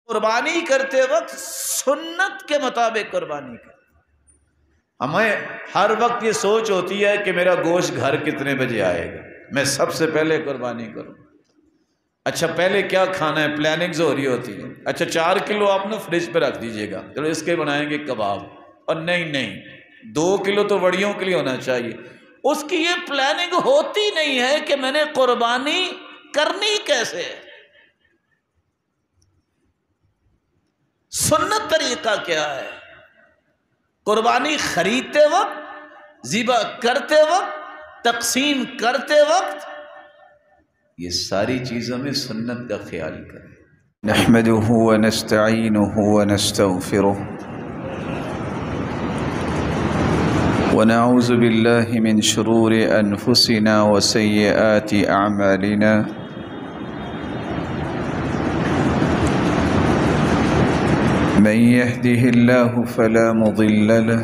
قربانی کرتے وقت سنت کے مطابق قربانی کر۔ ہمیں ہر وقت یہ سوچ ہوتی ہے کہ میرا گوشت گھر کتنے بجے آئے گا، میں سب سے پہلے قربانی کروں۔ اچھا پہلے کیا کھانا ہے، پلاننگز ہو رہی ہوتی ہے۔ اچھا 4 کلو آپ نے فریج پہ رکھ دیجئے گا، چلو اس کے بنائیں گے کباب، اور نہیں 2 کلو تو وڑیوں کے لیے ہونا چاہیے۔ اس کی یہ پلاننگ ہوتی نہیں ہے کہ میں نے قربانی کرنی کیسے ہے، سنت طریقہ کیا ہے۔ قربانی خریدتے وقت، ذبح کرتے وقت، تقسیم کرتے وقت، یہ ساری چیزوں میں سنت کا خیال کریں۔ نحمده ونستعینه ونستغفره ونعوذ بالله من شرور أنفسنا وسيئات أعمالنا من يهده الله فلا مضل له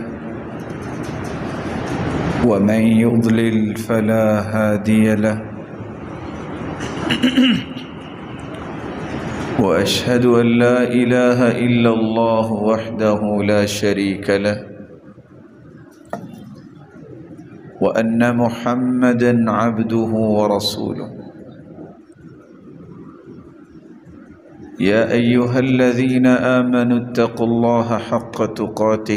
ومن يضلل فلا هادي له وأشهد أن لا إله إلا الله وحده لا شريك له وأن محمدًا عبده ورسوله يا أيها الذين آمنوا اتقوا الله حق تقاته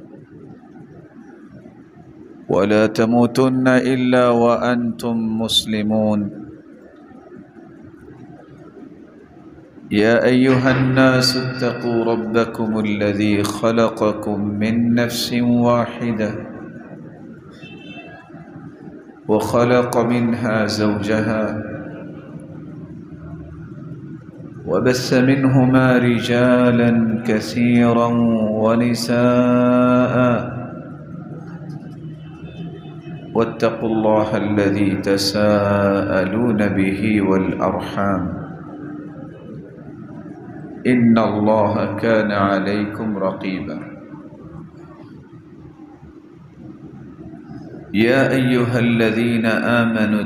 ولا تموتن إلا وأنتم مسلمون يا أيها الناس اتقوا ربكم الذي خلقكم من نفس واحدة وخلق منها زوجها وبث منهما رجالا كثيرا ونساء واتقوا الله الذي تساءلون به والأرحام إن الله كان عليكم رقيبا يا أيها الذين آمنوا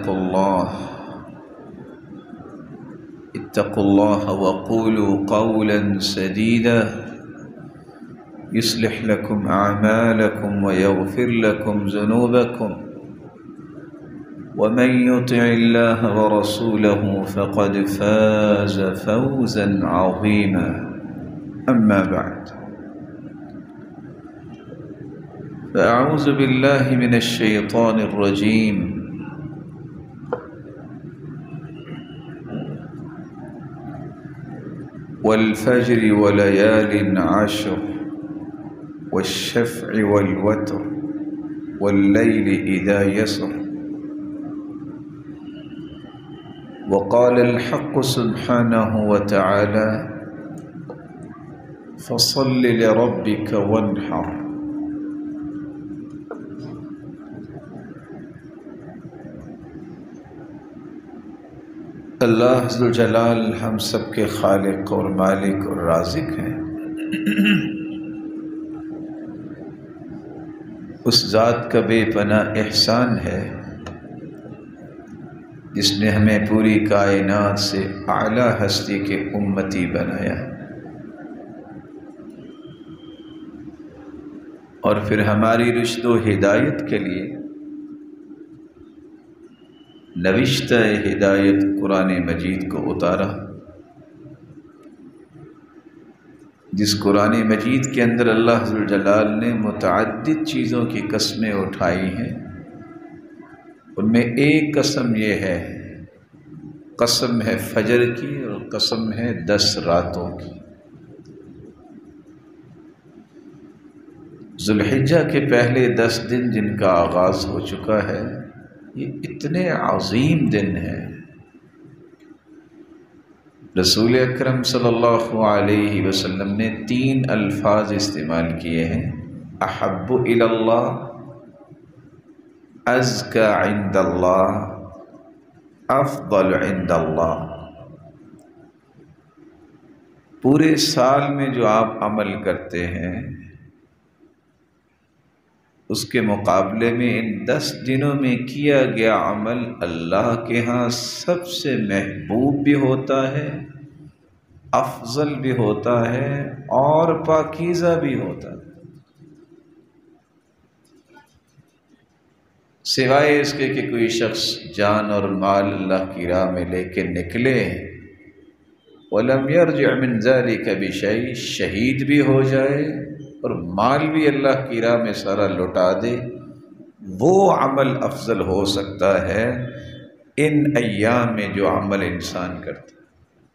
اتقوا الله وقولوا قولا سديدا يصلح لكم أعمالكم ويغفر لكم ذنوبكم ومن يطع الله ورسوله فقد فاز فوزا عظيما أما بعد فأعوذ بالله من الشيطان الرجيم والفجر وليال عشر والشفع والوتر والليل إذا يسر وقال الحق سبحانه وتعالى فصل لربك وانحر اللہ ذوالجلال ہم سب کے خالق اور مالک اور رازق ہیں۔ اس ذات کا بے پناہ احسان ہے جس نے ہمیں پوری کائنات سے اعلیٰ ہستی کے امتی بنایا، اور پھر ہماری رشد و ہدایت کے لیے نوشتہ ہدایت قرآن مجید کو اتارا، جس قرآن مجید کے اندر اللہ ذوالجلال نے متعدد چیزوں کی قسمیں اٹھائی ہیں۔ ان میں ایک قسم یہ ہے، قسم ہے فجر کی اور قسم ہے 10 راتوں کی۔ ذوالحجہ کے پہلے 10 دن جن کا آغاز ہو چکا ہے، یہ اتنے عظیم دن ہیں۔ رسول اکرم صلی اللہ علیہ وسلم نے 3 الفاظ استعمال کیے ہیں، احب الی اللہ، ازکی عند اللہ، افضل عند اللہ۔ پورے سال میں جو آپ عمل کرتے ہیں اس کے مقابلے میں ان 10 دنوں میں کیا گیا عمل اللہ کے ہاں سب سے محبوب بھی ہوتا ہے، افضل بھی ہوتا ہے اور پاکیزہ بھی ہوتا ہے، سوائے اس کے کہ کوئی شخص جان اور مال اللہ کی راہ میں لے کے نکلے، وَلَمْ يَرْجِعْ مِنْ ذَلِكَ بِشَيْءٍ، شہید بھی ہو جائے اور مال بھی اللہ کی راہ میں سارا لوٹا دے، وہ عمل افضل ہو سکتا ہے ان ایام میں جو عمل انسان کرتا ہے۔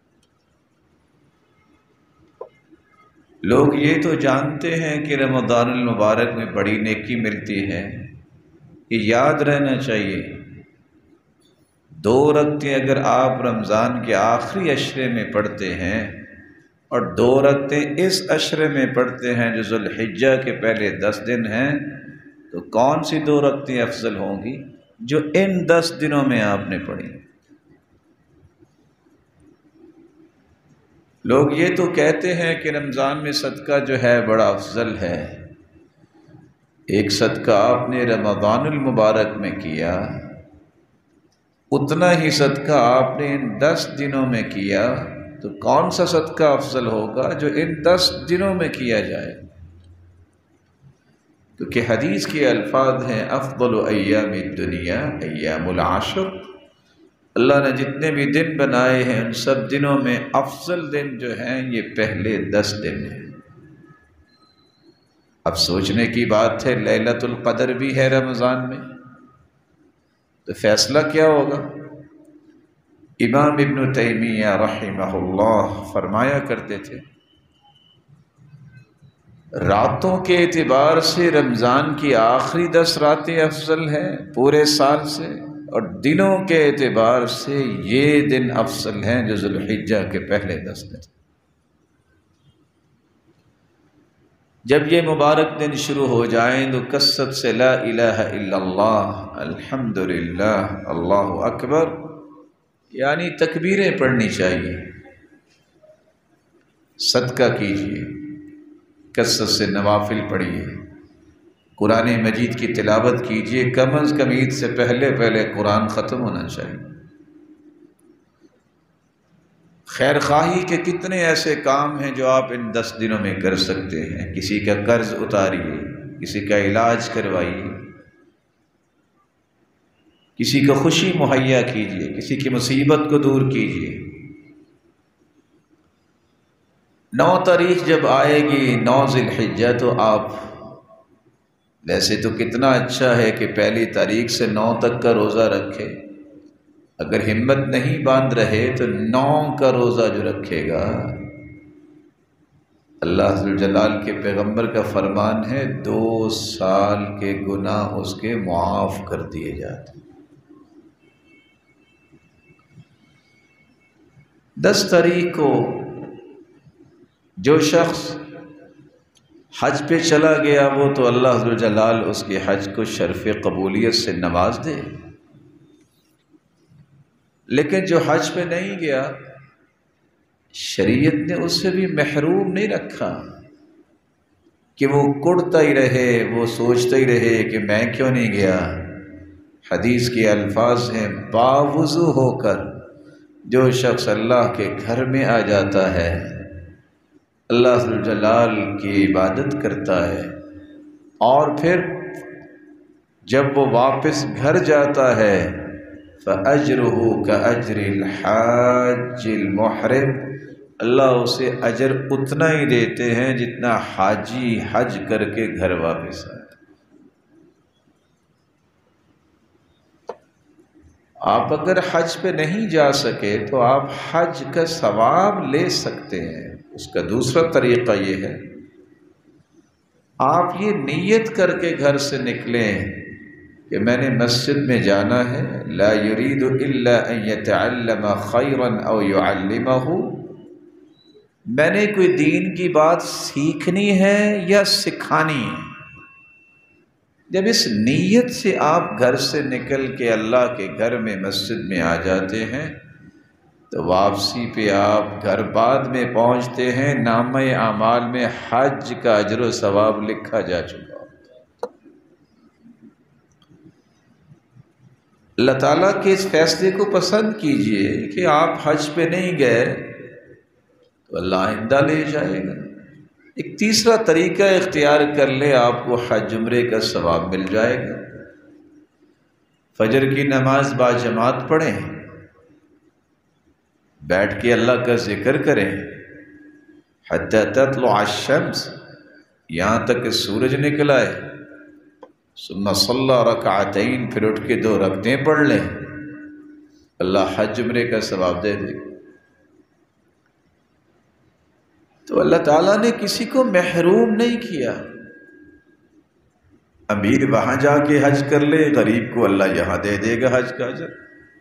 لوگ یہ تو جانتے ہیں کہ رمضان المبارک میں بڑی نیکی ملتی ہے، یہ یاد رہنا چاہیے 2 رکعتیں اگر آپ رمضان کے آخری عشرے میں پڑھتے ہیں اور 2 رکعتیں اس عشرے میں پڑھتے ہیں جو ذوالحجہ کے پہلے 10 دن ہیں، تو کون سی 2 رکعتیں افضل ہوں گی جو ان 10 دنوں میں آپ نے پڑھی؟ لوگ یہ تو کہتے ہیں کہ رمضان میں صدقہ جو ہے بڑا افضل ہے، ایک صدقہ آپ نے رمضان المبارک میں کیا، اتنا ہی صدقہ آپ نے ان 10 دنوں میں کیا، تو کون سا صدقہ افضل ہوگا جو ان 10 دنوں میں کیا جائے؟ کیونکہ حدیث کے الفاظ ہیں افضل ایام الدنیا ایام العشر، اللہ نے جتنے بھی دن بنائے ہیں ان سب دنوں میں افضل دن جو ہیں یہ پہلے 10 دن ہیں۔ اب سوچنے کی بات ہے، لیلۃ القدر بھی ہے رمضان میں، تو فیصلہ کیا ہوگا؟ امام ابن تیمیہ رحمہ اللہ فرمایا کرتے تھے راتوں کے اعتبار سے رمضان کی آخری 10 راتیں افضل ہیں پورے سال سے، اور دنوں کے اعتبار سے یہ دن افضل ہیں جو ذوالحجہ کے پہلے 10 دن۔ جب یہ مبارک دن شروع ہو جائیں تو کثرت سے لا الہ الا اللہ، الحمدللہ، اللہ اکبر، یعنی تکبیریں پڑھنی چاہیے، صدقہ کیجیے، کثرت سے نوافل پڑھیے، قرآن مجید کی تلاوت کیجیے، کم از کم عید سے پہلے قرآن ختم ہونا چاہیے۔ خیر خواہی کے کتنے ایسے کام ہیں جو آپ ان 10 دنوں میں کر سکتے ہیں، کسی کا قرض اتاریے، کسی کا علاج کروائیے، کسی کو خوشی مہیا کیجیے، کسی کی مصیبت کو دور کیجیے۔ 9 تاریخ جب آئے گی 9 ذی الحجہ، تو آپ ویسے تو کتنا اچھا ہے کہ پہلی تاریخ سے 9 تک کا روزہ رکھے، اگر ہمت نہیں باندھ رہے تو 9 کا روزہ جو رکھے گا، اللہ ذوالجلال کے پیغمبر کا فرمان ہے 2 سال کے گناہ اس کے معاف کر دیے جاتے ہیں۔ 10 تاریخ کو جو شخص حج پہ چلا گیا وہ تو اللہ ذوالجلال اس کے حج کو شرف قبولیت سے نواز دے، لیکن جو حج پہ نہیں گیا، شریعت نے اس سے بھی محروم نہیں رکھا کہ وہ کڑتا ہی رہے، وہ سوچتا ہی رہے کہ میں کیوں نہیں گیا۔ حدیث کے الفاظ ہیں باوضو ہو کر جو شخص اللہ کے گھر میں آ جاتا ہے، اللہ ذوالجلال کی عبادت کرتا ہے، اور پھر جب وہ واپس گھر جاتا ہے فَأَجْرُهُ كَأَجْرِ الْحَاجِّ الْمُحْرِمِ، اللہ اسے اجر اتنا ہی دیتے ہیں جتنا حاجی حج کر کے گھر واپس آئے۔ آپ اگر حج پہ نہیں جا سکے تو آپ حج کا ثواب لے سکتے ہیں۔ اس کا دوسرا طریقہ یہ ہے، آپ یہ نیت کر کے گھر سے نکلیں کہ میں نے مسجد میں جانا ہے، لا يريد الا ان يتعلم خيرا او يعلمه، میں نے کوئی دین کی بات سیکھنی ہے یا سکھانی ہے۔ جب اس نیت سے آپ گھر سے نکل کے اللہ کے گھر میں مسجد میں آ جاتے ہیں تو واپسی پہ آپ گھر بعد میں پہنچتے ہیں، نامہ اعمال میں حج کا اجر و ثواب لکھا جا چکا۔ اللہ تعالیٰ کے اس فیصلے کو پسند کیجئے کہ آپ حج پہ نہیں گئے تو اللہ آئندہ لے جائے گا۔ ایک تیسرا طریقہ اختیار کر لے، آپ کو حج عمرے کا ثواب مل جائے گا۔ فجر کی نماز باجماعت پڑھیں، بیٹھ کے اللہ کا ذکر کریں، حتی تطلع الشمس، یہاں تک کہ سورج نکل آئے، ثم صلی رکعتین، پھر اٹھ کے 2 رکعتیں پڑھ لیں، اللہ حج عمرے کا ثواب دے دے۔ تو اللہ تعالیٰ نے کسی کو محروم نہیں کیا، امیر وہاں جا کے حج کر لے، غریب کو اللہ یہاں دے دے گا حج کا اجر۔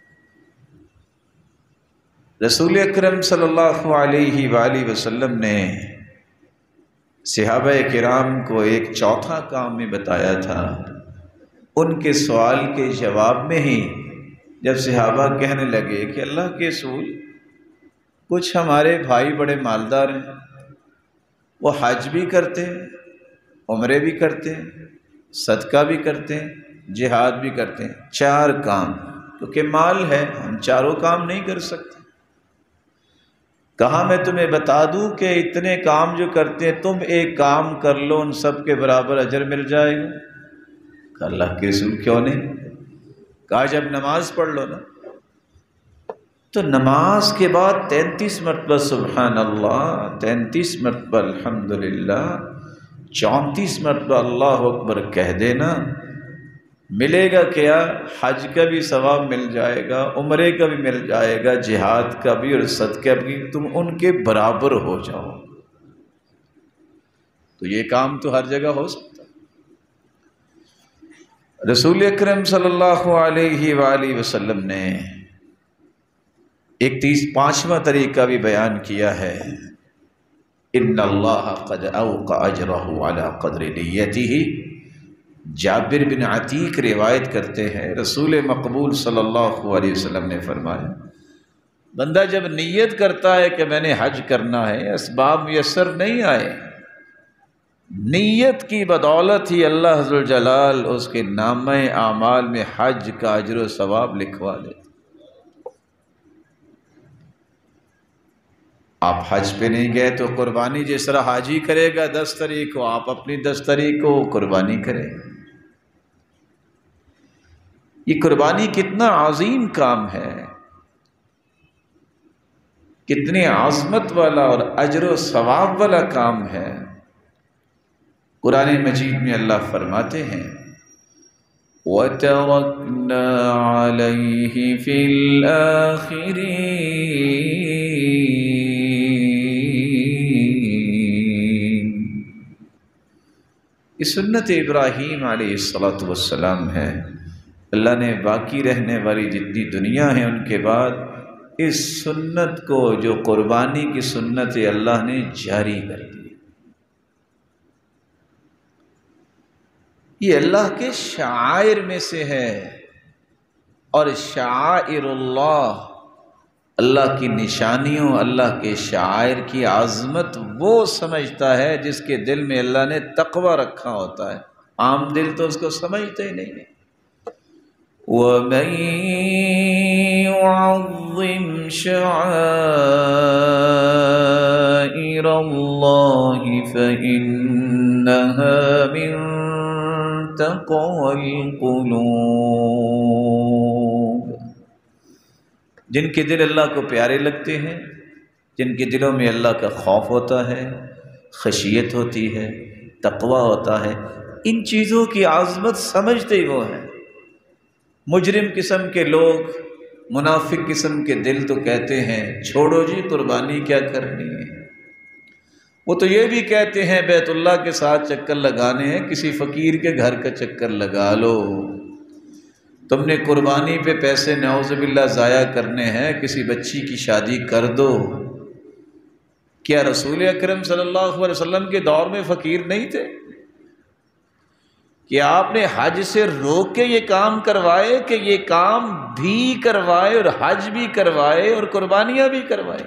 رسول اکرم صلی اللہ علیہ وآلہ وسلم نے صحابہ کرام کو ایک چوتھا کام میں بتایا تھا۔ ان کے سوال کے جواب میں ہی جب صحابہ کہنے لگے کہ اللہ کے رسول، کچھ ہمارے بھائی بڑے مالدار ہیں، وہ حج بھی کرتے ہیں، عمرے بھی کرتے ہیں، صدقہ بھی کرتے ہیں، جہاد بھی کرتے ہیں، 4 کام، کیونکہ مال ہے ہم چاروں کام نہیں کر سکتے۔ کہا میں تمہیں بتا دوں کہ اتنے کام جو کرتے ہیں، تم ایک کام کر لو، ان سب کے برابر اجر مل جائے گا۔ کہا اللہ کے رسول کیوں نہیں؟ کہا جب نماز پڑھ لو نا، تو نماز کے بعد 33 مرتبہ سبحان اللہ، 33 مرتبہ الحمدللہ، 34 مرتبہ اللہ اکبر کہہ دینا، ملے گا کیا؟ حج کا بھی ثواب مل جائے گا، عمرے کا بھی مل جائے گا، جہاد کا بھی اور صدقہ بھی، تم ان کے برابر ہو جاؤ۔ تو یہ کام تو ہر جگہ ہو سکتا۔ رسول اکرم صلی اللہ علیہ وآلہ وسلم نے ایک 5واں طریقہ بھی بیان کیا ہے، ان اللہ قد اوقع اجرہ علی قدر نیتہ۔ جابر بن عتیق روایت کرتے ہیں، رسول مقبول صلی اللہ علیہ وسلم نے فرمایا، بندہ جب نیت کرتا ہے کہ میں نے حج کرنا ہے، اسباب میسر نہیں آئے، نیت کی بدولت ہی اللہ عز و جلال اس کے نامہ اعمال میں حج کا اجر و ثواب لکھوا دیتے۔ آپ حج پہ نہیں گئے تو قربانی جس طرح حاجی کرے گا 10 تاریخ کو، آپ اپنی 10 تاریخ کو قربانی کریں۔ یہ قربانی کتنا عظیم کام ہے، کتنی عظمت والا اور اجر و ثواب والا کام ہے۔ قرآن مجید میں اللہ فرماتے ہیں، وَتَرَكْنَا عَلَيْهِ فِي الْآخِرِينَ۔ یہ سنت ابراہیم علیہ السلام ہے، اللہ نے باقی رہنے والی جتنی دنیا ہے ان کے بعد اس سنت کو، جو قربانی کی سنت ہے، اللہ نے جاری کر دی۔ یہ اللہ کے شعائر میں سے ہے، اور شعائر اللہ کی نشانیوں، اللہ کے شعائر کی عظمت وہ سمجھتا ہے جس کے دل میں اللہ نے تقوی رکھا ہوتا ہے، عام دل تو اس کو سمجھتے ہی نہیں ہے۔ وَمَن يُعَظِّمْ شَعَائِرَ اللَّهِ فَإِنَّهَا مِن تَقْوَى الْقُلُوبِ۔ جن کے دل اللہ کو پیارے لگتے ہیں، جن کے دلوں میں اللہ کا خوف ہوتا ہے، خشیت ہوتی ہے، تقوی ہوتا ہے، ان چیزوں کی عظمت سمجھتے ہی وہ ہیں۔ مجرم قسم کے لوگ، منافق قسم کے دل تو کہتے ہیں چھوڑو جی قربانی کیا کرنی ہے۔ وہ تو یہ بھی کہتے ہیں بیت اللہ کے ساتھ چکر لگانے ہیں، کسی فقیر کے گھر کا چکر لگا لو۔ تم نے قربانی پہ پیسے نعوذ باللہ ضائع کرنے ہیں، کسی بچی کی شادی کر دو۔ کیا رسول اکرم صلی اللہ علیہ وسلم کے دور میں فقیر نہیں تھے؟ کہ آپ نے حج سے روک کے یہ کام کروائے کہ یہ کام بھی کروائے اور حج بھی کروائے اور قربانیاں بھی کروائے۔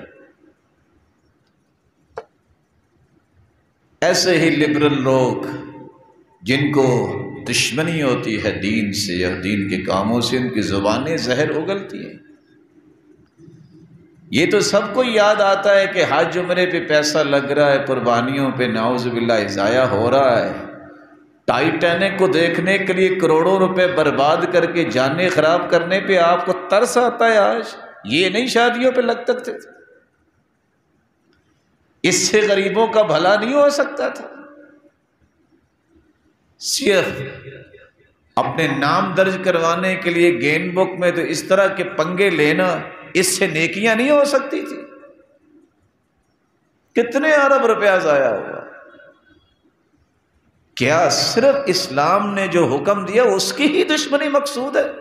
ایسے ہی لبرل لوگ جن کو دشمنی ہوتی ہے دین سے اور دین کے کاموں سے، ان کی زبانیں زہر اگلتی ہیں، یہ تو سب کو یاد آتا ہے کہ حج عمرے پہ پیسہ لگ رہا ہے، قربانیوں پہ نعوذ باللہ ضائع ہو رہا ہے، ٹائٹینک کو دیکھنے کے لیے کروڑوں روپے برباد کر کے جانیں خراب کرنے پہ آپ کو ترس آتا ہے۔ آج یہ نہیں شادیوں پہ لگ سکتے تھے؟ اس سے غریبوں کا بھلا نہیں ہو سکتا تھا؟ صرف اپنے نام درج کروانے کے لیے گین بک میں تو اس طرح کے پنگے لینا، اس سے نیکیاں نہیں ہو سکتی تھی؟ کتنے ارب روپیہ ضائع ہوا؟ کیا صرف اسلام نے جو حکم دیا اس کی ہی دشمنی مقصود ہے؟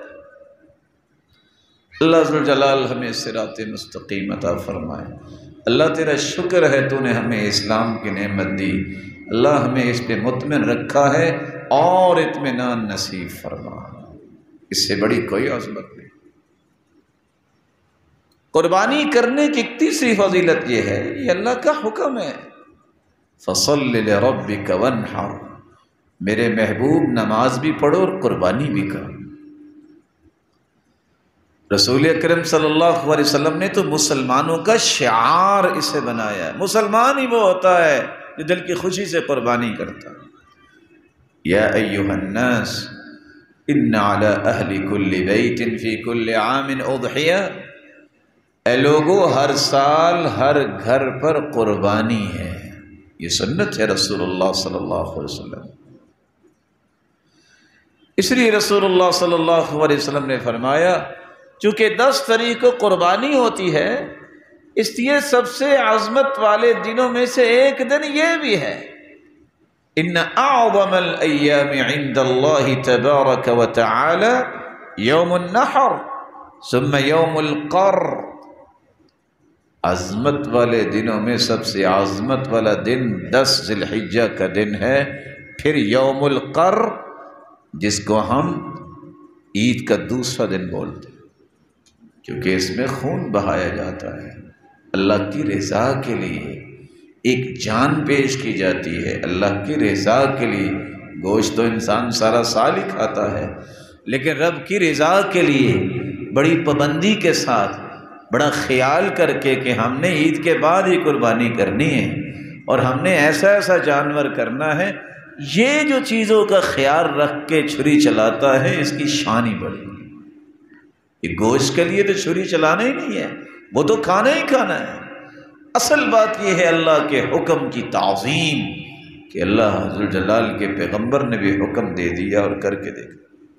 اللہ ذو الجلال ہمیں صراط مستقیم عطا فرمائے۔ اللہ تیرا شکر ہے تو نے ہمیں اسلام کی نعمت دی، اللہ ہمیں اس پہ مطمئن رکھا ہے اور اطمینان نصیب فرما، اس سے بڑی کوئی عظمت نہیں۔ قربانی کرنے کی ایک تیسری فضیلت یہ ہے، یہ اللہ کا حکم ہے، فَصَلِّ لِرَبِّكَ وَانْحَرْ، میرے محبوب نماز بھی پڑھو اور قربانی بھی کرو۔ رسول اکرم صلی اللہ علیہ وسلم نے تو مسلمانوں کا شعار اسے بنایا ہے، مسلمان ہی وہ ہوتا ہے جو دل کی خوشی سے قربانی کرتا ہے۔ یا ایھا الناس ان علی اہل کل بیت فی کل عام اضحیہ، اے لوگو ہر سال ہر گھر پر قربانی ہے، یہ سنت ہے رسول اللہ صلی اللہ علیہ وسلم۔ اس لیے رسول اللہ صلی اللہ علیہ وسلم نے فرمایا چونکہ 10 تاریخ کو قربانی ہوتی ہے، اس لیے سب سے عظمت والے دنوں میں سے ایک دن یہ بھی ہے، ان اعظم الایام عند اللہ تبارک وتعالی یوم النحر ثم یوم القر، عظمت والے دنوں میں سب سے عظمت والا دن 10 ذی الحجہ کا دن ہے، پھر یوم القر جس کو ہم عید کا دوسرا دن بولتے ہیں، کیونکہ اس میں خون بہایا جاتا ہے، اللہ کی رضا کے لیے ایک جان پیش کی جاتی ہے، اللہ کی رضا کے لیے۔ گوشت تو انسان سارا سال ہی کھاتا ہے، لیکن رب کی رضا کے لیے بڑی پابندی کے ساتھ، بڑا خیال کر کے کہ ہم نے عید کے بعد ہی قربانی کرنی ہے اور ہم نے ایسا ایسا جانور کرنا ہے، یہ جو چیزوں کا خیال رکھ کے چھری چلاتا ہے اس کی شان ہی بڑی ہے۔ یہ گوشت کے لیے تو چھری چلانا ہی نہیں ہے، وہ تو کھانا ہی کھانا ہے۔ اصل بات یہ ہے اللہ کے حکم کی تعظیم، کہ اللہ ذو الجلال کے پیغمبر نے بھی حکم دے دیا اور کر کے دیکھا۔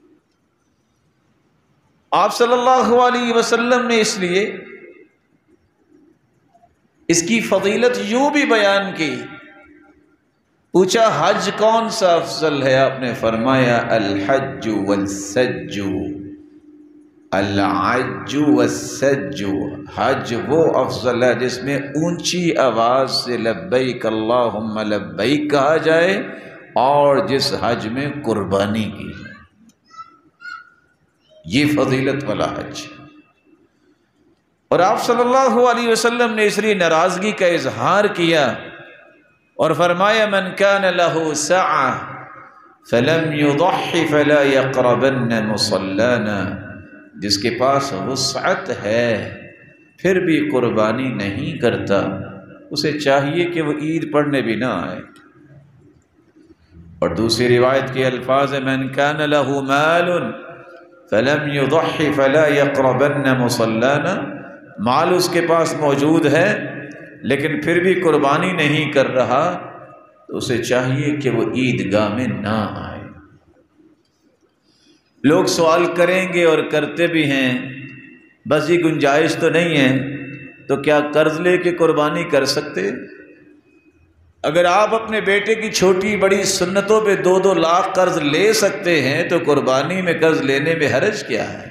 آپ صلی اللہ علیہ وسلم نے اس لیے اس کی فضیلت یوں بھی بیان کی، پوچھا حج کون سا افضل ہے؟ آپ نے فرمایا الحج والسج، العج والسج، حج وہ افضل ہے جس میں اونچی آواز سے لبیک اللہم لبیک کہا جائے اور جس حج میں قربانی کی جائے، یہ فضیلت والا حج۔ اور آپ صلی اللہ علیہ وسلم نے اس لیے ناراضگی کا اظہار کیا اور فرمایا من کان له سعة فلم يضح فلا يقربن مصلانا، جس کے پاس وسعت ہے پھر بھی قربانی نہیں کرتا، اسے چاہیے کہ وہ عید پڑھنے بھی نہ آئے۔ اور دوسری روایت کے الفاظ من کان له مال فلم يضح فلا يقربن مصلانا، مال اس کے پاس موجود ہے لیکن پھر بھی قربانی نہیں کر رہا تو اسے چاہیے کہ وہ عیدگاہ میں نہ آئے۔ لوگ سوال کریں گے اور کرتے بھی ہیں، بس یہ گنجائش تو نہیں ہے تو کیا قرض لے کے قربانی کر سکتے؟ اگر آپ اپنے بیٹے کی چھوٹی بڑی سنتوں پہ 2-2 لاکھ قرض لے سکتے ہیں تو قربانی میں قرض لینے میں حرج کیا ہے؟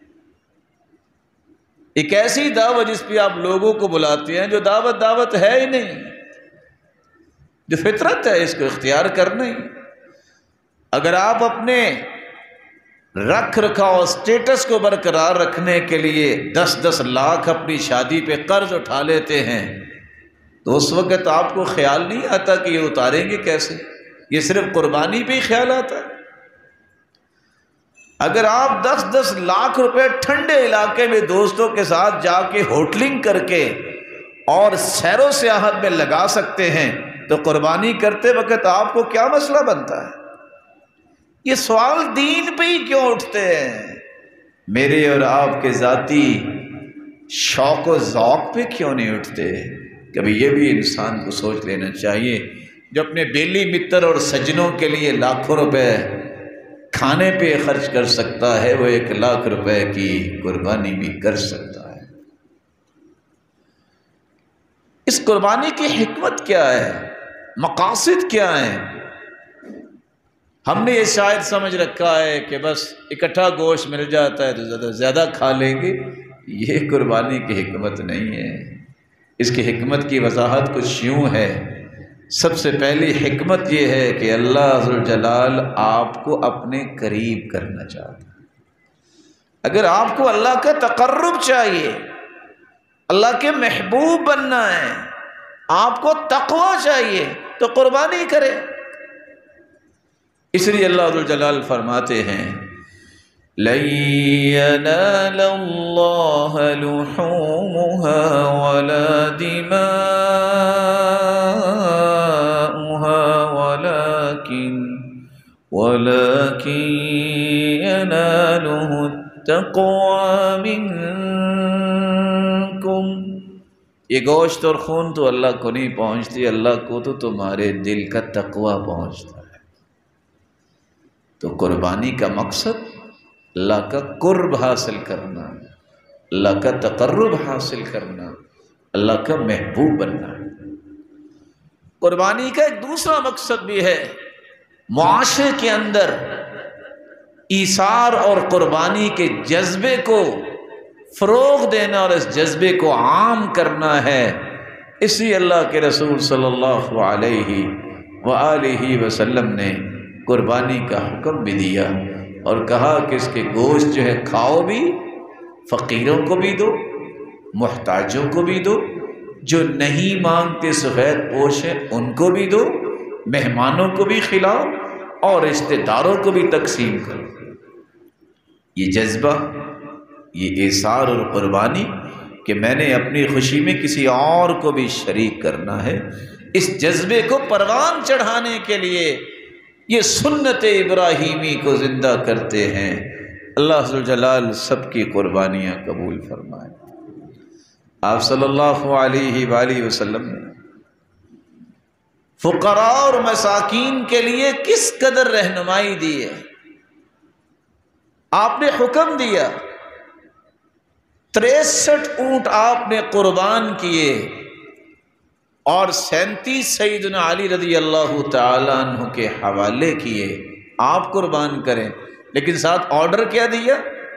ایک ایسی دعوت جس پہ آپ لوگوں کو بلاتے ہیں جو دعوت ہے ہی نہیں، جو فطرت ہے اس کو اختیار کرنا ہی۔ اگر آپ اپنے رکھ رکھاؤ اسٹیٹس کو برقرار رکھنے کے لیے 10-10 لاکھ اپنی شادی پہ قرض اٹھا لیتے ہیں تو اس وقت آپ کو خیال نہیں آتا کہ یہ اتاریں گے کیسے؟ یہ صرف قربانی پہ ہی خیال آتا ہے۔ اگر آپ 10-10 لاکھ روپے ٹھنڈے علاقے میں دوستوں کے ساتھ جا کے ہوٹلنگ کر کے اور سیر و سیاحت میں لگا سکتے ہیں تو قربانی کرتے وقت آپ کو کیا مسئلہ بنتا ہے؟ یہ سوال دین پہ ہی کیوں اٹھتے ہیں؟ میرے اور آپ کے ذاتی شوق و ذوق پہ کیوں نہیں اٹھتے؟ کبھی یہ بھی انسان کو سوچ لینا چاہیے، جو اپنے بیلی متر اور سجنوں کے لیے لاکھوں روپے کھانے پہ خرچ کر سکتا ہے، وہ 1 لاکھ روپے کی قربانی بھی کر سکتا ہے۔ اس قربانی کی حکمت کیا ہے؟ مقاصد کیا ہیں؟ ہم نے یہ شاید سمجھ رکھا ہے کہ بس اکٹھا گوشت مل جاتا ہے تو زیادہ کھا لیں گے۔ یہ قربانی کی حکمت نہیں ہے۔ اس کی حکمت کی وضاحت کچھ یوں ہے۔ سب سے پہلی حکمت یہ ہے کہ اللہ ذوالجلال آپ کو اپنے قریب کرنا چاہتا ہے۔ اگر آپ کو اللہ کا تقرب چاہیے، اللہ کے محبوب بننا ہے، آپ کو تقویٰ چاہیے تو قربانی کرے۔ اس لیے اللہ ذوالجلال فرماتے ہیں لَن يَنَالَ اللَّهَ لُحُومُهَا وَلَا دِمَاؤُهَا وَلَكِن يَنَالُهُ التَّقْوَى مِنكُمْ۔ یہ گوشت اور خون تو اللہ کو نہیں پہنچتی، اللہ کو تو تمہارے دل کا تقویٰ پہنچتا ہے۔ تو قربانی کا مقصد اللہ کا قرب حاصل کرنا، اللہ کا تقرب حاصل کرنا، اللہ کا محبوب بننا ہے۔ قربانی کا ایک دوسرا مقصد بھی ہے، معاشرے کے اندر ایثار اور قربانی کے جذبے کو فروغ دینا اور اس جذبے کو عام کرنا ہے۔ اس لیے اللہ کے رسول صلی اللہ علیہ وآلہ وسلم نے قربانی کا حکم بھی دیا اور کہا کہ اس کے گوشت جو ہے کھاؤ بھی، فقیروں کو بھی دو، محتاجوں کو بھی دو، جو نہیں مانگتے سفید پوش ہیں ان کو بھی دو، مہمانوں کو بھی کھلاؤ اور رشتہ داروں کو بھی تقسیم کرو۔ یہ جذبہ، یہ ایثار اور قربانی کہ میں نے اپنی خوشی میں کسی اور کو بھی شریک کرنا ہے، اس جذبے کو پروان چڑھانے کے لیے یہ سنت ابراہیمی کو زندہ کرتے ہیں۔ اللہ ذوالجلال سب کی قربانیاں قبول فرمائے۔ آپ صلی اللہ علیہ وآلہ وسلم نے فقراء اور مساکین کے لیے کس قدر رہنمائی دی ہے۔ آپ نے حکم دیا، 63 اونٹ آپ نے قربان کیے اور 37 سیدنا علی رضی اللہ تعالیٰ عنہ کے حوالے کیے، آپ قربان کریں، لیکن ساتھ آرڈر کیا دیا؟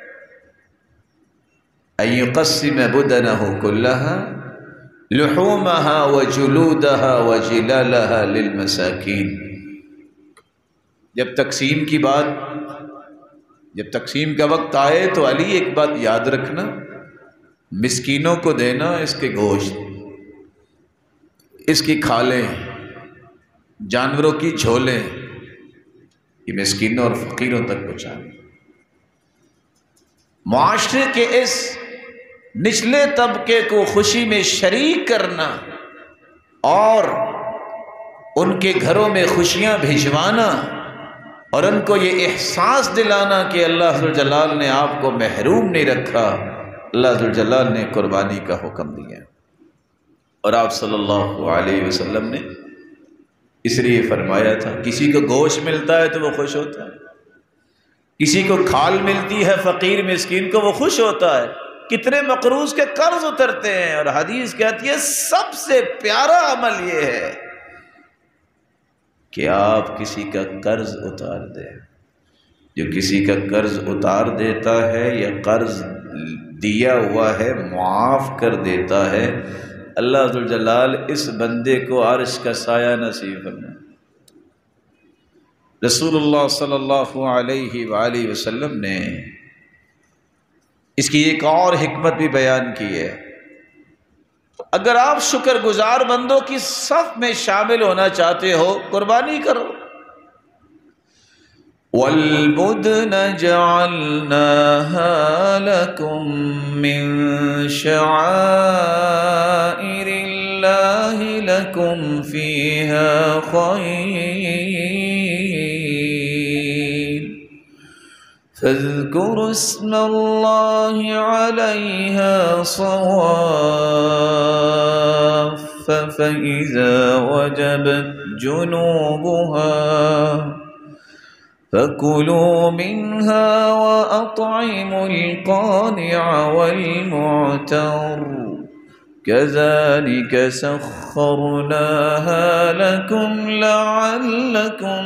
أَن يُقَسِّمَ بُدَنَهُ كُلَّهَا لُحُومَهَا وَجُلُودَهَا وَجِلَالَهَا لِلْمَسَاكِينِ۔ جب تقسیم کا وقت آئے تو علی ایک بات یاد رکھنا، مسکینوں کو دینا اس کے گوشت، اس کی کھالیں، جانوروں کی جھولیں، یہ مسکینوں اور فقیروں تک پہنچانا۔ معاشرے کے اس نچلے طبقے کو خوشی میں شریک کرنا اور ان کے گھروں میں خوشیاں بھجوانا اور ان کو یہ احساس دلانا کہ اللہ ذوالجلال نے آپ کو محروم نہیں رکھا۔ اللہ ذوالجلال نے قربانی کا حکم دیا اور آپ صلی اللہ علیہ وسلم نے اس لیے فرمایا تھا، کسی کو گوشت ملتا ہے تو وہ خوش ہوتا ہے، کسی کو کھال ملتی ہے فقیر مسکین کو وہ خوش ہوتا ہے، کتنے مقروض کے قرض اترتے ہیں، اور حدیث کہتی ہے سب سے پیارا عمل یہ ہے کہ آپ کسی کا قرض اتار دیں۔ جو کسی کا قرض اتار دیتا ہے یا قرض دیا ہوا ہے معاف کر دیتا ہے، اللہ ذوالجلال اس بندے کو عرش کا سایہ نصیب فرمائے۔ رسول اللہ صلی اللہ علیہ وآلہ وسلم نے اس کی ایک اور حکمت بھی بیان کی ہے۔ اگر آپ شکر گزار بندوں کی صف میں شامل ہونا چاہتے ہو، قربانی کرو۔ وَالْبُدْنَ جَعَلْنَاهَا لَكُم مِّن شَعَائِرِ اللَّهِ لَكُمْ فِيهَا خَيْرٌ فاذكروا اسم الله عليها صواف فإذا وجبت جنوبها فكلوا منها وأطعموا القانع والمعتر كذلك سخرناها لكم لعلكم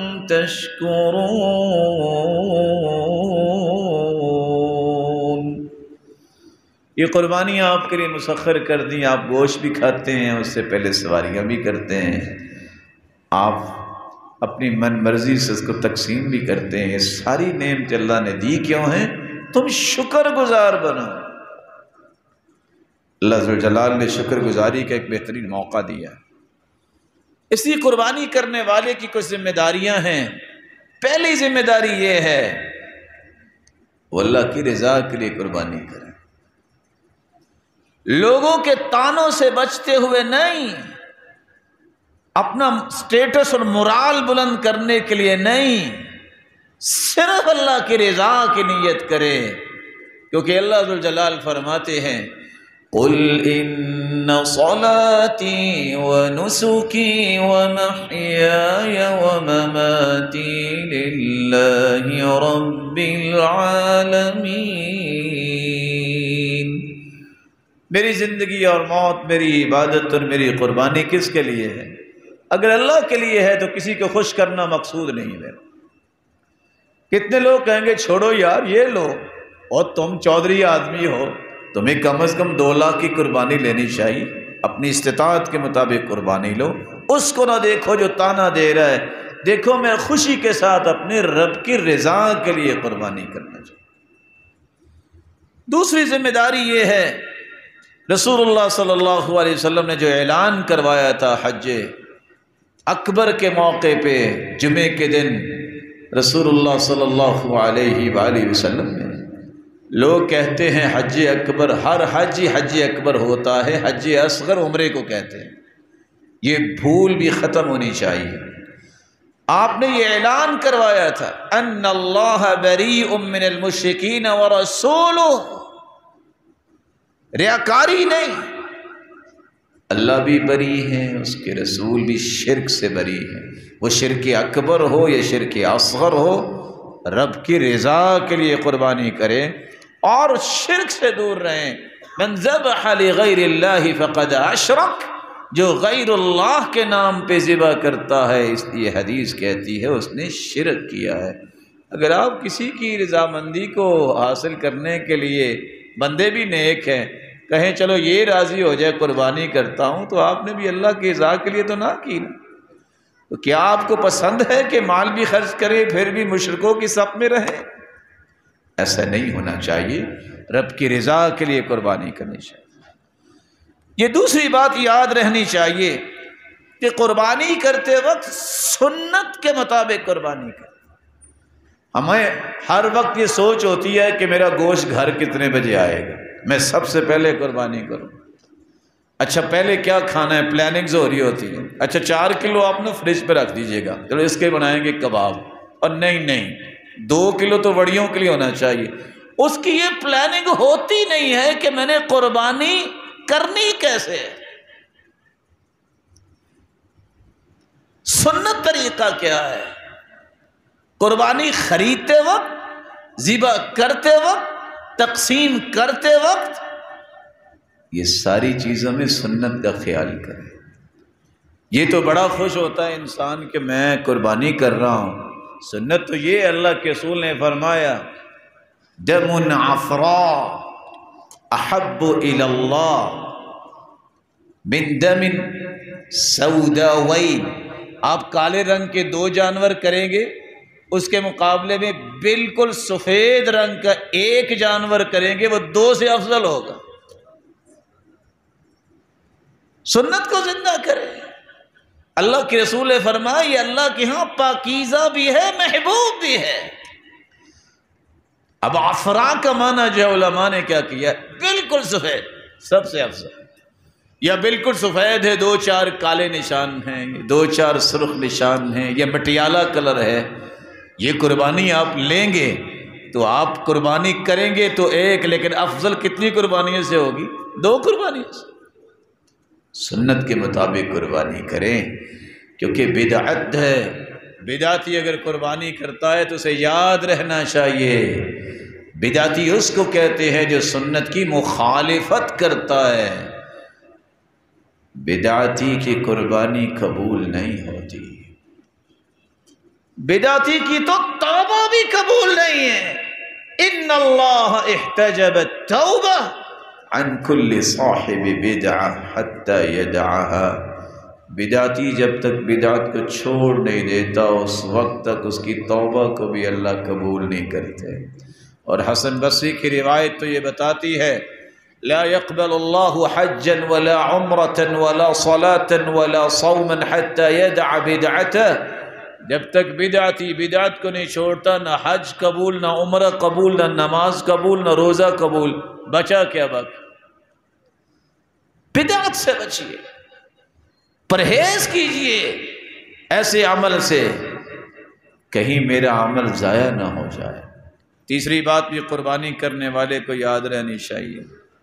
تشکرون۔ یہ قربانیاں آپ کے لیے مسخر کر دیں، آپ گوشت بھی کھاتے ہیں، اس سے پہلے سواریاں بھی کرتے ہیں، آپ اپنی من مرضی سے اس کو تقسیم بھی کرتے ہیں، یہ ساری نعمت اللہ نے دی کیوں ہیں؟ تم شکر گزار بنو۔ اللہ ذو الجلال نے شکر گزاری کا ایک بہترین موقع دیا۔ اس لیے قربانی کرنے والے کی کچھ ذمہ داریاں ہیں۔ پہلی ذمہ داری یہ ہے وہ اللہ کی رضا کے لیے قربانی کرے، لوگوں کے طعنوں سے بچتے ہوئے نہیں، اپنا سٹیٹس اور مورال بلند کرنے کے لیے نہیں، صرف اللہ کی رضا کی نیت کرے، کیونکہ اللہ ذو الجلال فرماتے ہیں قُلْ إِنَّ صَلَاتِي وَنُسُكِي وَمَحْيَايَ وَمَمَاتِي لِلَّهِ رَبِّ الْعَالَمِينَ۔ میری زندگی اور موت، میری عبادت اور میری قربانی کس کے لیے ہے؟ اگر اللہ کے لیے ہے تو کسی کو خوش کرنا مقصود نہیں ہے۔ کتنے لوگ کہیں گے چھوڑو یار یہ لو، اور تم چودھری آدمی ہو، تمہیں کم از کم 2 لاکھ کی قربانی لینی چاہیے، اپنی استطاعت کے مطابق قربانی لو، اس کو نہ دیکھو جو تانا دے رہا ہے، دیکھو میں خوشی کے ساتھ اپنے رب کی رضا کے لیے قربانی کرنا چاہیے۔ دوسری ذمہ داری یہ ہے، رسول اللہ صلی اللہ علیہ وسلم نے جو اعلان کروایا تھا حج اکبر کے موقع پہ، جمعے کے دن رسول اللہ صلی اللہ علیہ وآلہ وسلم نے، لوگ کہتے ہیں حج اکبر، ہر حج اکبر ہوتا ہے، حج اصغر عمرے کو کہتے ہیں، یہ بھول بھی ختم ہونی چاہیے۔ آپ نے یہ اعلان کروایا تھا ان اللہ بریء من المشرکین ورسولہ، ریاکاری نہیں، اللہ بھی بری ہے، اس کے رسول بھی شرک سے بری ہے، وہ شرک اکبر ہو یا شرک اصغر ہو، رب کی رضا کے لیے قربانی کریں اور شرک سے دور رہیں۔ من ذبح لغیر اللہ فقد اشرک، جو غیر اللہ کے نام پہ ذبح کرتا ہے، اس لیے حدیث کہتی ہے اس نے شرک کیا ہے۔ اگر آپ کسی کی رضامندی کو حاصل کرنے کے لیے، بندے بھی نیک ہیں، کہیں چلو یہ راضی ہو جائے قربانی کرتا ہوں، تو آپ نے بھی اللہ کی رضا کے لیے تو نہ کی نا۔ تو کیا آپ کو پسند ہے کہ مال بھی خرچ کرے پھر بھی مشرکوں کی صف میں رہے؟ ایسا نہیں ہونا چاہیے، رب کی رضا کے لیے قربانی کرنی چاہیے۔ یہ دوسری بات یاد رہنی چاہیے کہ قربانی کرتے وقت سنت کے مطابق قربانی کریں۔ ہمیں ہر وقت یہ سوچ ہوتی ہے کہ میرا گوشت گھر کتنے بجے آئے گا، میں سب سے پہلے قربانی کروں۔ اچھا پہلے کیا کھانا ہے، پلاننگز ہو رہی ہوتی ہے، اچھا 4 کلو آپ نے فریج پہ رکھ دیجئے گا، چلو اس کے بنائیں گے کباب، اور نہیں 2 کلو تو وڑیوں کے لیے ہونا چاہیے۔ اس کی یہ پلاننگ ہوتی نہیں ہے کہ میں نے قربانی کرنی کیسے ہے، سنت طریقہ کیا ہے، قربانی خریدتے وقت، ذبح کرتے وقت، تقسیم کرتے وقت، یہ ساری چیزوں میں سنت کا خیال کریں۔ یہ تو بڑا خوش ہوتا ہے انسان کہ میں قربانی کر رہا ہوں، سنت تو یہ اللہ کے رسول نے فرمایا دم عفراء احب الی اللہ من دم سوداوین، آپ کالے رنگ کے 2 جانور کریں گے، اس کے مقابلے میں بالکل سفید رنگ کا 1 جانور کریں گے، وہ 2 سے افضل ہوگا۔ سنت کو زندہ کریں۔ اللہ کے رسول نے فرمایا یہ اللہ کے ہاں پاکیزہ بھی ہے محبوب بھی ہے۔ اب عفرا کا معنی جو ہے علماء نے کیا کیا، بالکل سفید سب سے افضل، یا بالکل سفید ہے، 2-4 کالے نشان ہیں، 2-4 سرخ نشان ہیں، یا مٹیالہ کلر ہے، یہ قربانی آپ لیں گے تو آپ قربانی کریں گے تو ایک، لیکن افضل کتنی قربانیوں سے ہوگی؟ 2 قربانیوں سے۔ سنت کے مطابق قربانی کریں، کیونکہ بدعت ہے، بدعتی اگر قربانی کرتا ہے تو اسے یاد رہنا چاہیے، بدعتی اس کو کہتے ہیں جو سنت کی مخالفت کرتا ہے، بدعتی کی قربانی قبول نہیں ہوتی، بدعتی کی تو توبہ بھی قبول نہیں ہے۔ ان اللہ احتجب التوبہ عن کل صاحب بدعہ حتی یدعہا، بدعتی جب تک بدعت کو چھوڑ نہیں دیتا اس وقت تک اس کی توبہ کو بھی اللہ قبول نہیں کرتے۔ اور حسن بصری کی روایت تو یہ بتاتی ہے لا يقبل اللہ حجا ولا عمرة ولا صلاة ولا صوما حتى يدع بدعته، جب تک بدعتی بدعت کو نہیں چھوڑتا نہ حج قبول، نہ عمرہ قبول، نہ نماز قبول، نہ روزہ قبول، بچا کیا باقی؟ بدعت سے بچیے، پرہیز کیجئے ایسے عمل سے، کہیں میرا عمل ضائع نہ ہو جائے۔ تیسری بات بھی قربانی کرنے والے کو یاد رہنی چاہیے،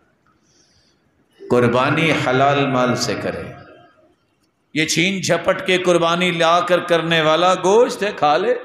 قربانی حلال مال سے کرے۔ یہ چھین جھپٹ کے قربانی لا کر کرنے والا گوشت ہے کھا لے،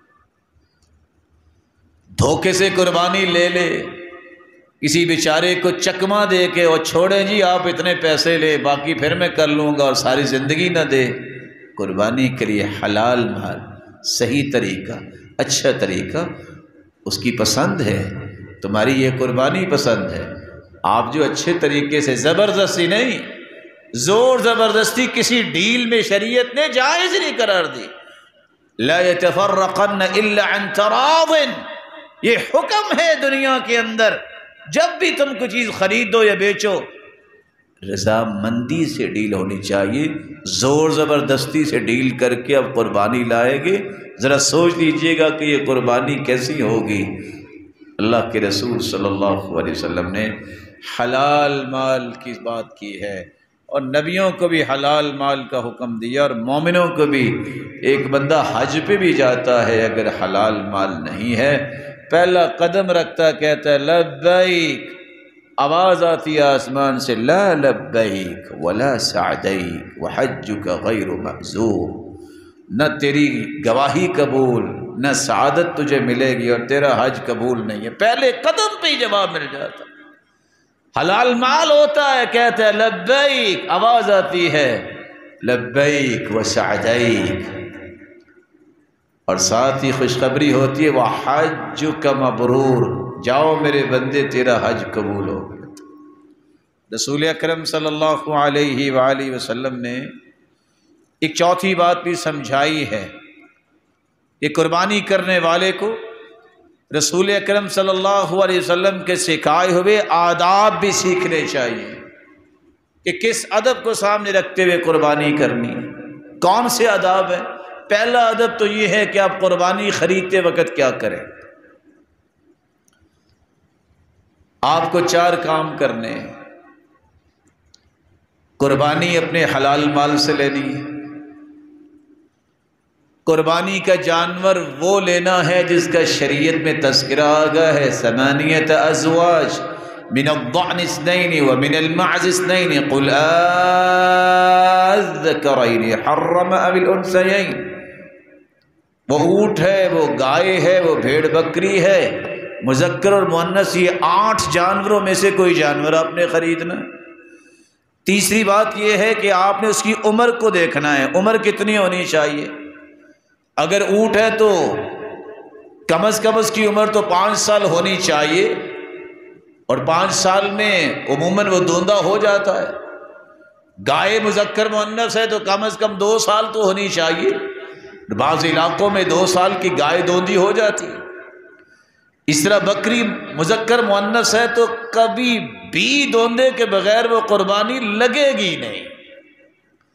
دھوکے سے قربانی لے لے، کسی بیچارے کو چکما دے کے اور چھوڑے جی آپ اتنے پیسے لے باقی پھر میں کر لوں گا، اور ساری زندگی نہ دے۔ قربانی کے لیے حلال مال، صحیح طریقہ، اچھا طریقہ اس کی پسند ہے، تمہاری یہ قربانی پسند ہے، آپ جو اچھے طریقے سے، زبردستی نہیں، زور زبردستی کسی ڈیل میں شریعت نے جائز نہیں قرار دی۔ لا يتفرقن الا عن تراض، یہ حکم ہے دنیا کے اندر، جب بھی تم کوئی چیز خریدو یا بیچو رضامندی سے ڈیل ہونی چاہیے، زور زبردستی سے ڈیل کر کے اب قربانی لائے گے، ذرا سوچ لیجئے گا کہ یہ قربانی کیسی ہوگی۔ اللہ کے رسول صلی اللہ علیہ وسلم نے حلال مال کی بات کی ہے، اور نبیوں کو بھی حلال مال کا حکم دیا، اور مومنوں کو بھی۔ ایک بندہ حج پہ بھی جاتا ہے، اگر حلال مال نہیں ہے، پہلا قدم رکھتا کہتا ہے لبیک، آواز آتی ہے آسمان سے لا لبیک ولا سعدیک وحجک غیر معذور، نہ تیری گواہی قبول، نہ سعادت تجھے ملے گی، اور تیرا حج قبول نہیں ہے۔ پہلے قدم پہ ہی جواب مل جاتا۔ حلال مال ہوتا ہے، کہتا ہے لبیک، آواز آتی ہے لبیک وسعدیک، اور ساتھ ہی خوشخبری ہوتی ہے وحجک مبرور، جاؤ میرے بندے تیرا حج قبول ہو گیا۔ رسول اکرم صلی اللہ علیہ وآلہ وسلم نے ایک چوتھی بات بھی سمجھائی ہے، یہ قربانی کرنے والے کو رسول اکرم صلی اللہ علیہ وسلم کے سکھائے ہوئے آداب بھی سیکھنے چاہیے کہ کس ادب کو سامنے رکھتے ہوئے قربانی کرنی ہے۔ کون سے آداب ہیں؟ پہلا ادب تو یہ ہے کہ آپ قربانی خریدتے وقت کیا کریں، آپ کو 4 کام کرنے ہیں۔ قربانی اپنے حلال مال سے لینی ہے، قربانی کا جانور وہ لینا ہے جس کا شریعت میں تذکرہ آگا ہے، 8 ازواج من الضأن 2 ومن المعز 2 قل الذکرین حرم ام الانثیین، وہ اونٹ ہے، وہ گائے ہے، وہ بھیڑ بکری ہے، مذکر اور مؤنث، یہ 8 جانوروں میں سے کوئی جانور آپ نے خریدنا۔ تیسری بات یہ ہے کہ آپ نے اس کی عمر کو دیکھنا ہے، عمر کتنی ہونی چاہیے۔ اگر اونٹ ہے تو کم از کم اس کی عمر تو 5 سال ہونی چاہیے، اور 5 سال میں عموماً وہ دوندہ ہو جاتا ہے۔ گائے مذکر مؤنث ہے تو کم از کم 2 سال تو ہونی چاہیے، بعض علاقوں میں 2 سال کی گائے دوندی ہو جاتی ہے۔ اس طرح بکری مذکر مؤنث ہے تو کبھی بھی دوندے کے بغیر وہ قربانی لگے گی نہیں۔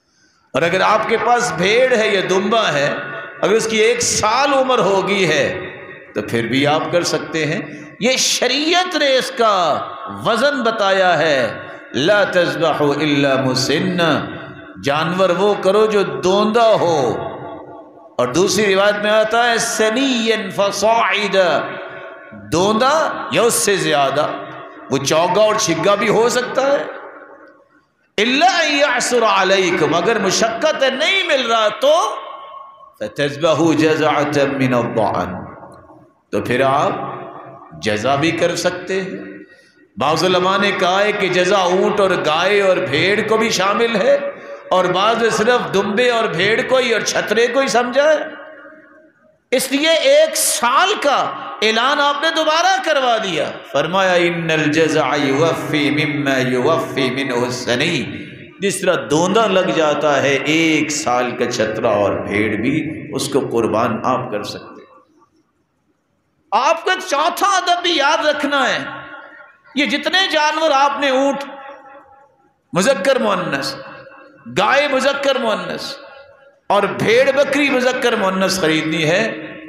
اور اگر آپ کے پاس بھیڑ ہے یا دمبا ہے، اگر اس کی 1 سال عمر ہوگی ہے تو پھر بھی آپ کر سکتے ہیں۔ یہ شریعت نے اس کا وزن بتایا ہے، لا تذبحوا الا مسن، جانور وہ کرو جو دوندا ہو، اور دوسری روایت میں آتا ہے سنیا فصاعد، دوندا یا اس سے زیادہ، وہ چوگا اور چھگا بھی ہو سکتا ہے۔ الا ان يعثر علیکم، اگر مشقت نہیں مل رہا تو فتذبحوا جزعة من الضأن، تو پھر آپ جزا بھی کر سکتے ہیں۔ بعض علماء نے کہا ہے کہ جزا اونٹ اور گائے اور بھیڑ کو بھی شامل ہے، اور بعض نے صرف دمبے اور بھیڑ کو ہی اور چھترے کو ہی سمجھا ہے۔ اس لیے 1 سال کا اعلان آپ نے دوبارہ کروا دیا، فرمایا ان الجزع یوفی مما یوفی منہ السنی، جس طرح دوندا لگ جاتا ہے 1 سال کا چھترا اور بھیڑ بھی اس کو قربان آپ کر سکتے۔ آپ کو ایک چوتھا ادب بھی یاد رکھنا ہے، یہ جتنے جانور آپ نے اونٹ مذکر مؤنث، گائے مذکر مؤنث اور بھیڑ بکری مذکر مؤنث خریدنی ہے،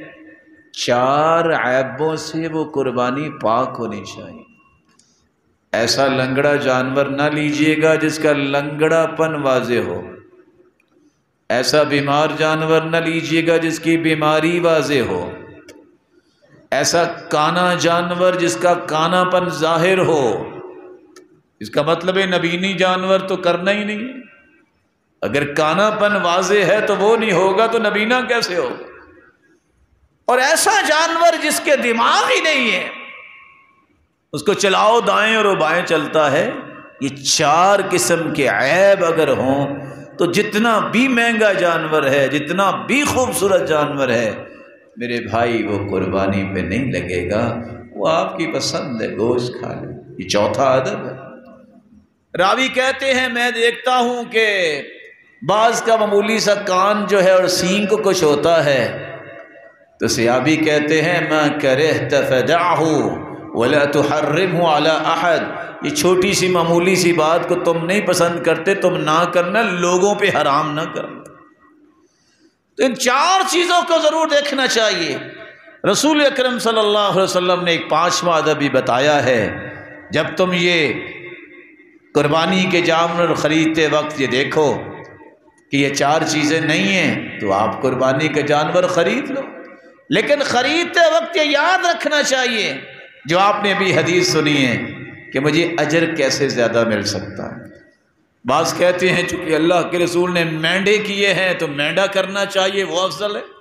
4 عیبوں سے وہ قربانی پاک ہونی چاہیے۔ ایسا لنگڑا جانور نہ لیجئے گا جس کا لنگڑا پن واضح ہو، ایسا بیمار جانور نہ لیجئے گا جس کی بیماری واضح ہو، ایسا کانا جانور جس کا کانا پن ظاہر ہو۔ اس کا مطلب ہے نبینی جانور تو کرنا ہی نہیں، اگر کانا پن واضح ہے تو وہ نہیں ہوگا تو نبینا کیسے ہوگا؟ اور ایسا جانور جس کے دماغ ہی نہیں ہے، اس کو چلاؤ دائیں اور وہ بائیں چلتا ہے، یہ 4 قسم کے عیب اگر ہوں تو جتنا بھی مہنگا جانور ہے، جتنا بھی خوبصورت جانور ہے، میرے بھائی وہ قربانی پہ نہیں لگے گا، وہ آپ کی پسند ہے، گوشت کھا لیں۔ یہ چوتھا ادب ہے۔ راوی کہتے ہیں میں دیکھتا ہوں کہ بعض کا معمولی سا کان جو ہے اور سینگ کو کچھ ہوتا ہے، تو صحابی کہتے ہیں ما کرہت فدعہ ولا تحرمہ علی احد، یہ چھوٹی سی معمولی سی بات کو تم نہیں پسند کرتے، تم نہ کرنا، لوگوں پہ حرام نہ کرنا۔ تو ان 4 چیزوں کو ضرور دیکھنا چاہیے۔ رسول اکرم صلی اللہ علیہ وسلم نے ایک 5واں ادب بھی بتایا ہے، جب تم یہ قربانی کے جانور خریدتے وقت یہ دیکھو کہ یہ 4 چیزیں نہیں ہیں تو آپ قربانی کے جانور خرید لو، لیکن خریدتے وقت یہ یاد رکھنا چاہیے جو آپ نے ابھی حدیث سنی ہے کہ مجھے اجر کیسے زیادہ مل سکتا ہے۔ بعض کہتے ہیں چونکہ اللہ کے رسول نے مینڈے کیے ہیں تو مینڈا کرنا چاہیے، وہ افضل ہے۔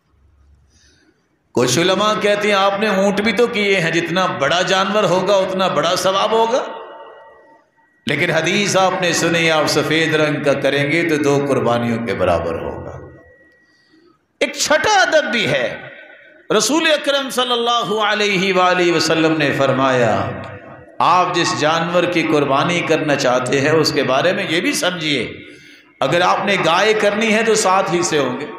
کچھ علماء کہتے ہیں آپ نے اونٹ بھی تو کیے ہیں، جتنا بڑا جانور ہوگا اتنا بڑا ثواب ہوگا، لیکن حدیث آپ نے سنی آپ سفید رنگ کا کریں گے تو 2 قربانیوں کے برابر ہوگا۔ ایک چھٹا ادب بھی ہے، رسول اکرم صلی اللہ علیہ وآلہ وسلم نے فرمایا آپ جس جانور کی قربانی کرنا چاہتے ہیں اس کے بارے میں یہ بھی سمجھیے، اگر آپ نے گائے کرنی ہے تو 7 حصے ہوں گے،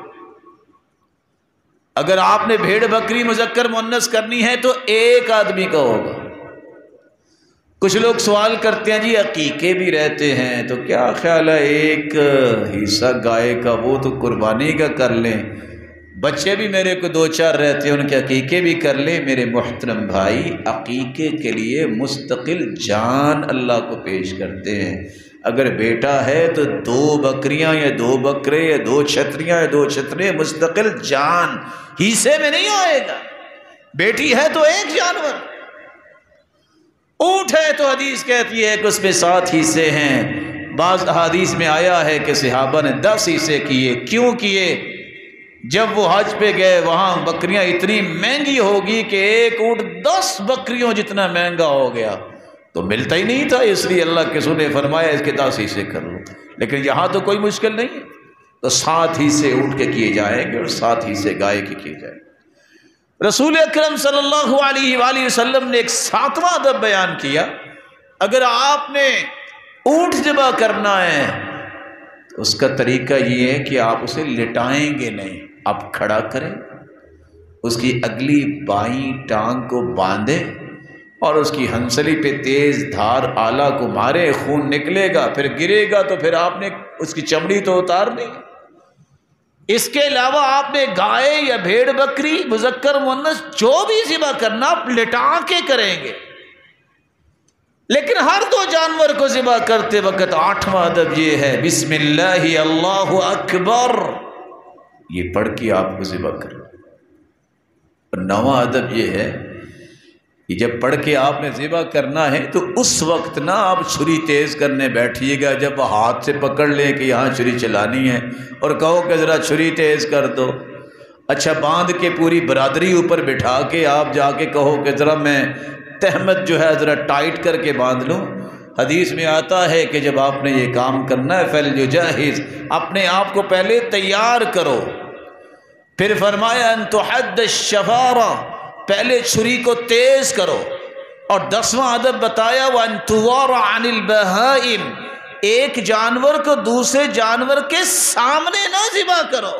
اگر آپ نے بھیڑ بکری مذکر مؤنث کرنی ہے تو 1 آدمی کا ہوگا۔ کچھ لوگ سوال کرتے ہیں جی عقیقے بھی رہتے ہیں تو کیا خیال ہے 1 حصہ گائے کا وہ تو قربانی کا کر لیں، بچے بھی میرے کو 2-4 رہتے ہیں ان کے عقیقے بھی کر لیں۔ میرے محترم بھائی، عقیقے کے لیے مستقل جان اللہ کو پیش کرتے ہیں۔ اگر بیٹا ہے تو 2 بکریاں یا 2 بکرے یا 2 چھتریاں یا 2 چھترے، مستقل جان، حصے میں نہیں آئے گا۔ بیٹی ہے تو 1 جانور، اونٹ ہے تو حدیث کہتی ہے کہ اس میں 7 حصے ہیں۔ بعض احادیث میں آیا ہے کہ صحابہ نے 10 حصے کیے۔ کیوں کیے؟ جب وہ حج پہ گئے وہاں بکریاں اتنی مہنگی ہوگی کہ 1 اونٹ 10 بکریوں جتنا مہنگا ہو گیا تو ملتا ہی نہیں تھا، اس لیے اللہ کے رسول نے فرمایا اس کے 10 حصے کر لو۔ لیکن یہاں تو کوئی مشکل نہیں ہے، تو 7 حصے اونٹ کے کیے جائیں گے اور 7 حصے گائے کے کیے جائیں گے۔ رسول اکرم صلی اللہ علیہ وآلہ وسلم نے ایک 7واں ادب بیان کیا، اگر آپ نے اونٹ ذبح کرنا ہے تو اس کا طریقہ یہ ہے کہ آپ اسے لٹائیں گے نہیں، آپ کھڑا کریں، اس کی اگلی بائیں ٹانگ کو باندھیں اور اس کی ہنسلی پہ تیز دھار آلہ کو مارے، خون نکلے گا، پھر گرے گا تو پھر آپ نے اس کی چمڑی تو اتارنی۔ اس کے علاوہ آپ نے گائے یا بھیڑ بکری مذکر مؤنث جو بھی ذبح کرنا آپ لٹا کے کریں گے، لیکن ہر دو جانور کو ذبح کرتے وقت 8واں ادب یہ ہے بسم اللہ اللہ اکبر، یہ پڑھ کے آپ کو ذبح کریں۔ اور 9واں ادب یہ ہے کہ جب پڑھ کے آپ نے ذبح کرنا ہے تو اس وقت نہ آپ چھری تیز کرنے بیٹھیے گا جب وہ ہاتھ سے پکڑ لیں کہ یہاں چھری چلانی ہے اور کہو کہ ذرا چھری تیز کر دو۔ اچھا باندھ کے پوری برادری اوپر بٹھا کے آپ جا کے کہو کہ ذرا میں تہمت جو ہے ذرا ٹائٹ کر کے باندھ لوں۔ حدیث میں آتا ہے کہ جب آپ نے یہ کام کرنا ہے فَلْيُجَهِّزْ، اپنے آپ کو پہلے تیار کرو۔ پھر فرمایا ان تحد الشفارہ، پہلے چھری کو تیز کرو۔ اور 10واں ادب بتایا وَأَن تُوَارَ عَنِ الْبَهَائِمِ، ایک جانور کو دوسرے جانور کے سامنے نہ ذبح کرو۔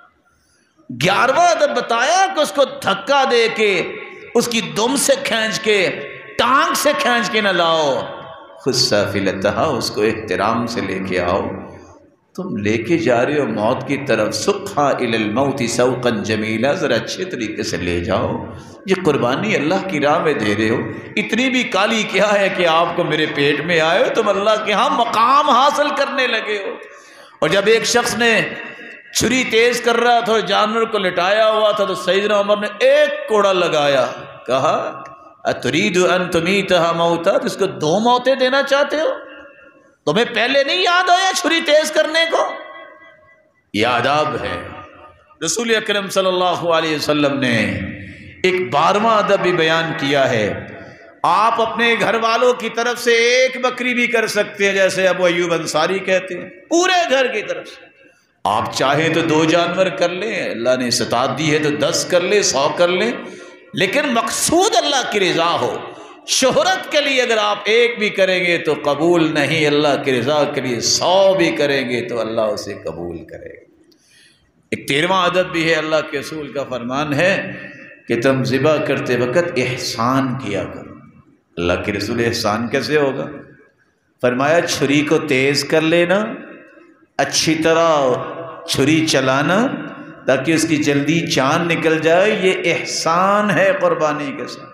11واں ادب بتایا کہ اس کو دھکا دے کے، اس کی دم سے کھینچ کے، ٹانگ سے کھینچ کے نہ لاؤ، خود سافلتہا، اس کو احترام سے لے کے آؤ۔ تم لے کے جا رہے ہو موت کی طرف، سقھا الی الموت سوقا جمیلا، ذرا اچھے طریقے سے لے جاؤ، یہ قربانی اللہ کی راہ میں دے رہے ہو۔ اتنی بھی کالی کیا ہے کہ آپ کو میرے پیٹ میں آئے ہو، تم اللہ کے ہاں مقام حاصل کرنے لگے ہو۔ اور جب ایک شخص نے چھری تیز کر رہا تھا اور جانور کو لٹایا ہوا تھا تو سیدنا عمر نے ایک کوڑا لگایا، کہا اترید ان تمیتھا موتا، تو اس کو 2 موتیں دینا چاہتے ہو؟ تمہیں پہلے نہیں یاد آیا چھری تیز کرنے کو؟ یہ آداب ہے۔ رسول اکرم صلی اللہ علیہ وسلم نے ایک 12واں ادب بھی بیان کیا ہے۔ آپ اپنے گھر والوں کی طرف سے 1 بکری بھی کر سکتے ہیں، جیسے ابو ایوب انصاری کہتے ہیں، پورے گھر کی طرف سے۔ آپ چاہیں تو 2 جانور کر لیں، اللہ نے استطاعت دی ہے تو 10 کر لیں، 100 کر لیں، لیکن مقصود اللہ کی رضا ہو۔ شہرت کے لیے اگر آپ 1 بھی کریں گے تو قبول نہیں، اللہ کی رضا کے لیے 100 بھی کریں گے تو اللہ اسے قبول کرے گا۔ ایک 13واں ادب بھی ہے، اللہ کے رسول کا فرمان ہے کہ تم ذبح کرتے وقت احسان کیا کرو۔ اللہ کے رسول احسان کیسے ہوگا؟ فرمایا چھری کو تیز کر لینا، اچھی طرح چھری چلانا تاکہ اس کی جلدی جان نکل جائے، یہ احسان ہے قربانی کے ساتھ۔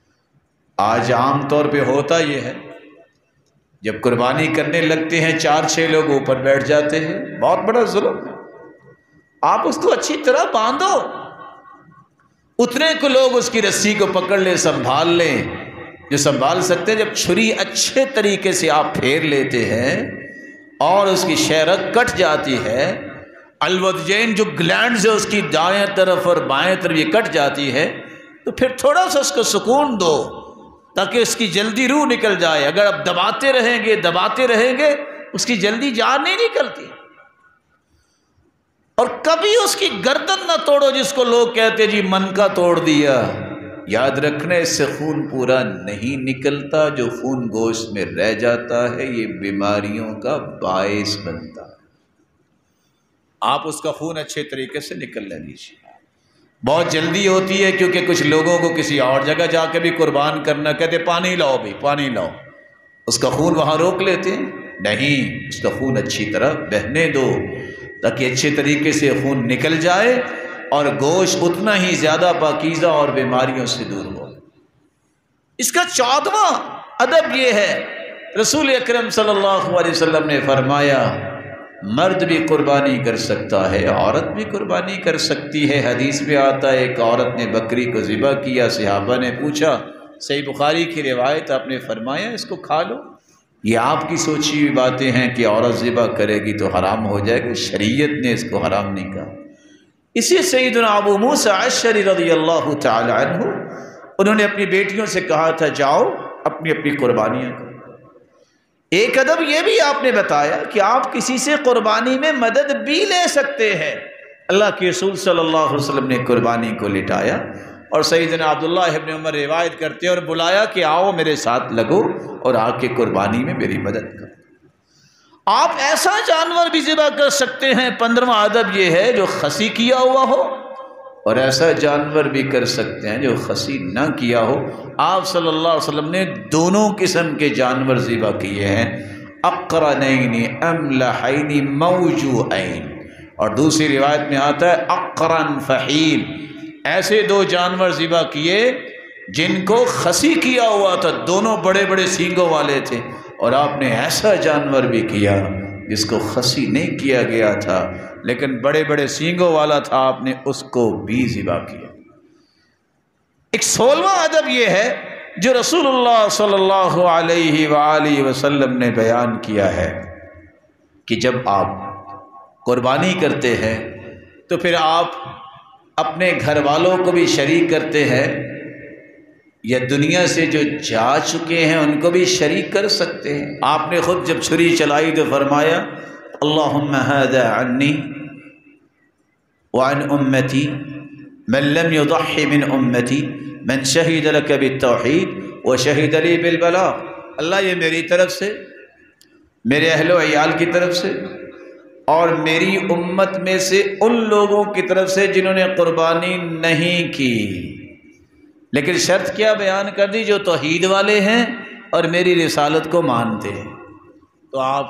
آج عام طور پہ ہوتا یہ ہے، جب قربانی کرنے لگتے ہیں 4-6 لوگ اوپر بیٹھ جاتے ہیں، بہت بڑا ظلم ہے۔ آپ اس کو اچھی طرح باندھو، اتنے کو لوگ اس کی رسی کو پکڑ لیں، سنبھال لیں جو سنبھال سکتے ہیں۔ جب چھری اچھے طریقے سے آپ پھیر لیتے ہیں اور اس کی شہرت کٹ جاتی ہے، الودجین جو گلینڈز ہے اس کی دائیں طرف اور بائیں طرف یہ کٹ جاتی ہے، تو پھر تھوڑا سا اس کو سکون دو تاکہ اس کی جلدی روح نکل جائے۔ اگر آپ دباتے رہیں گے اس کی جلدی جان نہیں نکلتی۔ اور کبھی اس کی گردن نہ توڑو، جس کو لوگ کہتے جی من کا توڑ دیا۔ یاد رکھنا اس سے خون پورا نہیں نکلتا، جو خون گوشت میں رہ جاتا ہے یہ بیماریوں کا باعث بنتا ہے۔ آپ اس کا خون اچھے طریقے سے نکلنے دیجیے۔ بہت جلدی ہوتی ہے کیونکہ کچھ لوگوں کو کسی اور جگہ جا کے بھی قربان کرنا، کہتے پانی لاؤ بھی، پانی لاؤ، اس کا خون وہاں روک لیتے ہیں۔ نہیں، اس کا خون اچھی طرح بہنے دو تاکہ اچھے طریقے سے خون نکل جائے اور گوشت اتنا ہی زیادہ پاکیزہ اور بیماریوں سے دور ہو۔ اس کا 14واں ادب یہ ہے، رسول اکرم صلی اللہ علیہ وسلم نے فرمایا مرد بھی قربانی کر سکتا ہے، عورت بھی قربانی کر سکتی ہے۔ حدیث میں آتا ہے ایک عورت نے بکری کو ذبح کیا، صحابہ نے پوچھا، صحیح بخاری کی روایت، آپ نے فرمایا اس کو کھا لو۔ یہ آپ کی سوچی ہوئی باتیں ہیں کہ عورت ذبح کرے گی تو حرام ہو جائے گی، شریعت نے اس کو حرام نہیں کہا۔ اسی سیدنا ابو موسیٰ اشعری رضی اللہ تعالی عنہ، انہوں نے اپنی بیٹیوں سے کہا تھا جاؤ اپنی اپنی قربانیاں کرو۔ ایک ادب یہ بھی آپ نے بتایا کہ آپ کسی سے قربانی میں مدد بھی لے سکتے ہیں۔ اللہ کے رسول صلی اللہ علیہ وسلم نے قربانی کو لٹایا اور سیدنا عبداللہ ابن عمر روایت کرتے اور بلایا کہ آؤ میرے ساتھ لگو اور آ کے قربانی میں میری مدد کرو۔ آپ ایسا جانور بھی ذبح کر سکتے ہیں۔ 15واں ادب یہ ہے جو خسی کیا ہوا ہو اور ایسا جانور بھی کر سکتے ہیں جو خصی نہ کیا ہو۔ آپ صلی اللہ علیہ وسلم نے دونوں قسم کے جانور ذبح کیے ہیں، اقرنین املحین موجوعین، اور دوسری روایت میں آتا ہے اقرن فحیل، ایسے دو جانور ذبح کیے جن کو خصی کیا ہوا تھا، دونوں بڑے بڑے سینگوں والے تھے، اور آپ نے ایسا جانور بھی کیا جس کو خصی نہیں کیا گیا تھا لیکن بڑے بڑے سینگوں والا تھا، آپ نے اس کو بھی ذبح کیا۔ ایک 16واں ادب یہ ہے جو رسول اللہ صلی اللہ علیہ وآلہ وسلم نے بیان کیا ہے کہ جب آپ قربانی کرتے ہیں تو پھر آپ اپنے گھر والوں کو بھی شریک کرتے ہیں، یا دنیا سے جو جا چکے ہیں ان کو بھی شریک کر سکتے ہیں۔ آپ نے خود جب چھری چلائی تو فرمایا اللہم ھذا عنی وعن امتی من لم یضح من امتی من شہد لک بالتوحید وشہد لی بالبلاغ، اللہ یہ میری طرف سے، میرے اہل و عیال کی طرف سے، اور میری امت میں سے ان لوگوں کی طرف سے جنہوں نے قربانی نہیں کی، لیکن شرط کیا بیان کر دی؟ جو توحید والے ہیں اور میری رسالت کو مانتے ہیں۔ تو آپ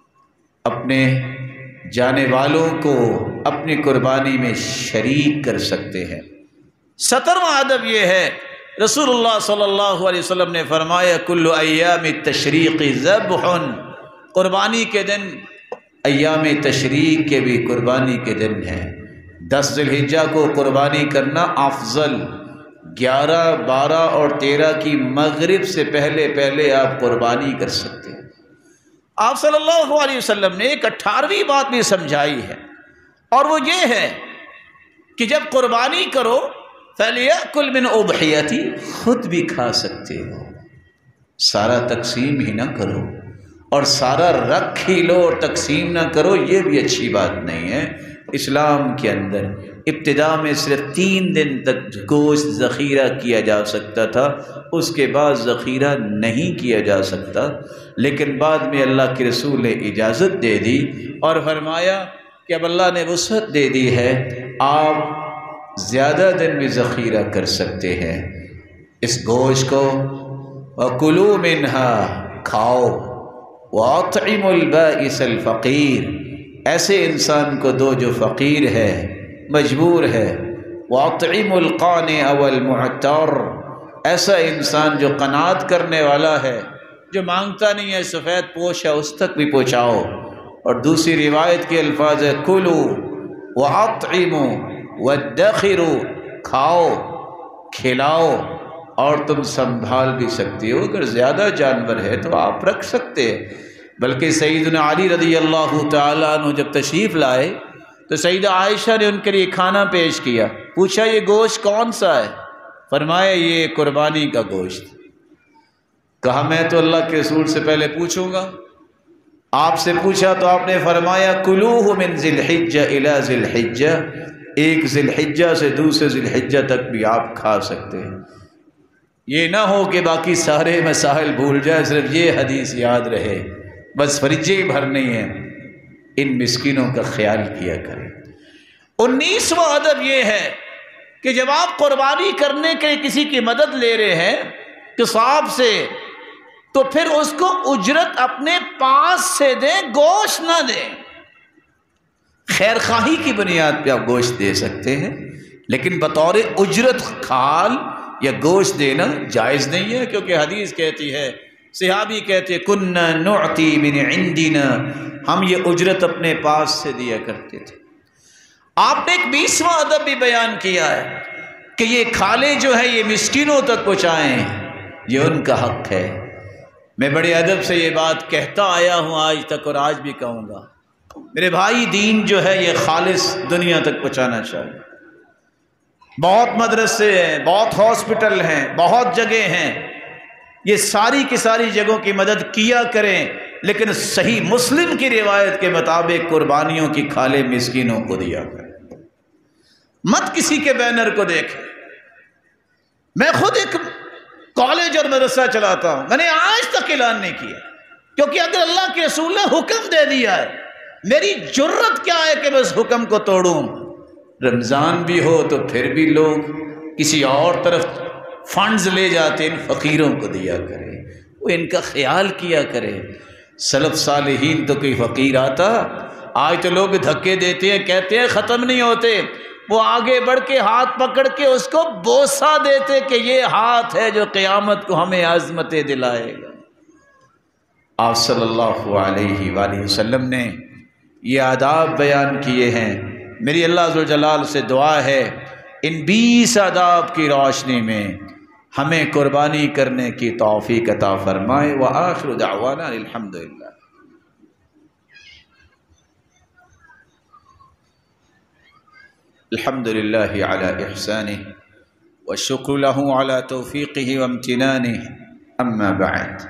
اپنے جانے والوں کو اپنی قربانی میں شریک کر سکتے ہیں۔ 17واں ادب یہ ہے، رسول اللہ صلی اللہ علیہ وسلم نے فرمایا کل ایام التشریق ذبح، قربانی کے دن ایام تشریق کے بھی قربانی کے دن ہیں۔ 10 ذی الحجہ کو قربانی کرنا افضل، 11، 12 اور 13 کی مغرب سے پہلے آپ قربانی کر سکتے ہیں۔ آپ صلی اللہ علیہ وسلم نے ایک 18ویں بات بھی سمجھائی ہے، اور وہ یہ ہے کہ جب قربانی کرو فَلْيَأْكُلْ مِنْ أُضْحِيَتِي، خود بھی کھا سکتے ہو، سارا تقسیم ہی نہ کرو، اور سارا رکھ ہی لو اور تقسیم نہ کرو، یہ بھی اچھی بات نہیں ہے۔ اسلام کے اندر ابتدا میں صرف 3 دن تک گوشت ذخیرہ کیا جا سکتا تھا، اس کے بعد ذخیرہ نہیں کیا جا سکتا، لیکن بعد میں اللہ کے رسول نے اجازت دے دی اور فرمایا کہ اب اللہ نے وسعت دے دی ہے، آپ زیادہ دن میں ذخیرہ کر سکتے ہیں اس گوشت کو۔ وَكُلُوا مِنْهَا، کھاؤ، وَأَطْعِمُوا الْبَائِسَ الْفَقِيرَ، ایسے انسان کو دو جو فقیر ہے، مجبور ہے، وَأَطْعِمُوا الْقَانِعَ وَالْمُعْتَرَّ، ایسا انسان جو قناعت کرنے والا ہے، جو مانگتا نہیں ہے، سفید پوش ہے، اس تک بھی پہنچاؤ۔ اور دوسری روایت کے الفاظ ہے کُلُوا وَأَطْعِمُوا وَادَّخِرُوا، کھاؤ، کھلاؤ، اور تم سنبھال بھی سکتے ہو، اگر زیادہ جانور ہے تو آپ رکھ سکتے ہیں۔ بلکہ سیدنا علی رضی اللہ تعالیٰ عنہ جب تشریف لائے تو سیدہ عائشہ نے ان کے لیے کھانا پیش کیا، پوچھا یہ گوشت کون سا ہے؟ فرمایا یہ قربانی کا گوشت۔ کہا میں تو اللہ کے رسول سے پہلے پوچھوں گا، آپ سے پوچھا تو آپ نے فرمایا کلوہ من ذی الحجہ الی ذی الحجہ، ایک ذی الحجہ سے دوسرے ذی الحجہ تک بھی آپ کھا سکتے ہیں۔ یہ نہ ہو کہ باقی سارے مسائل بھول جائے، صرف یہ حدیث یاد رہے، بس فریجے ہی بھرنی ہیں، ان مسکینوں کا خیال کیا کریں۔ 19واں ادب یہ ہے کہ جب آپ قربانی کرنے کے کسی کی مدد لے رہے ہیں قصاب سے، تو پھر اس کو اجرت اپنے پاس سے دیں، گوشت نہ دیں۔ خیر خواہی کی بنیاد پہ آپ گوشت دے سکتے ہیں، لیکن بطور اجرت کھال یا گوشت دینا جائز نہیں ہے، کیونکہ حدیث کہتی ہے، صحابی کہتے ہیں کُنَّا نُعْتِي مِنْ عِنْدِنَا، ہم یہ اجرت اپنے پاس سے دیا کرتے تھے۔ آپ نے ایک 20واں ادب بھی بیان کیا ہے کہ یہ کھالے جو ہے یہ مسکینوں تک پہنچائیں، یہ ان کا حق ہے۔ میں بڑے ادب سے یہ بات کہتا آیا ہوں آج تک، اور آج بھی کہوں گا، میرے بھائی دین جو ہے یہ خالص دنیا تک پہنچانا چاہیے۔ بہت مدرسے ہیں، بہت ہاسپٹل ہیں، بہت جگہ ہیں، یہ ساری کی ساری جگہوں کی مدد کیا کریں، لیکن صحیح مسلم کی روایت کے مطابق قربانیوں کی کھالے مسکینوں کو دیا کریں، مت کسی کے بینر کو دیکھیں۔ میں خود ایک کالج اور مدرسہ چلاتا ہوں، میں نے آج تک اعلان نہیں کیا، کیونکہ اگر اللہ کے رسول نے حکم دے دیا ہے، میری جرت کیا ہے کہ میں اس حکم کو توڑوں؟ رمضان بھی ہو تو پھر بھی لوگ کسی اور طرف فنڈز لے جاتے ہیں، ان فقیروں کو دیا کرے، وہ ان کا خیال کیا کرے۔ سلف صالحین تو کوئی فقیر آتا، آج تو لوگ دھکے دیتے ہیں، کہتے ہیں ختم نہیں ہوتے، وہ آگے بڑھ کے ہاتھ پکڑ کے اس کو بوسہ دیتے کہ یہ ہاتھ ہے جو قیامت کو ہمیں عظمتیں دلائے گا۔ آپ صلی اللہ علیہ وآلہ وسلم نے یہ آداب بیان کیے ہیں۔ میری اللہ ذوالجلال سے دعا ہے ان 20 آداب کی روشنی میں ہمیں قربانی کرنے کی توفیق عطا فرمائے۔ وآخر دعوانا الحمدللہ۔ الحمدللہ علی احسانہ والشکر لہ علی توفیقہ وامتنانہ، اما بعد۔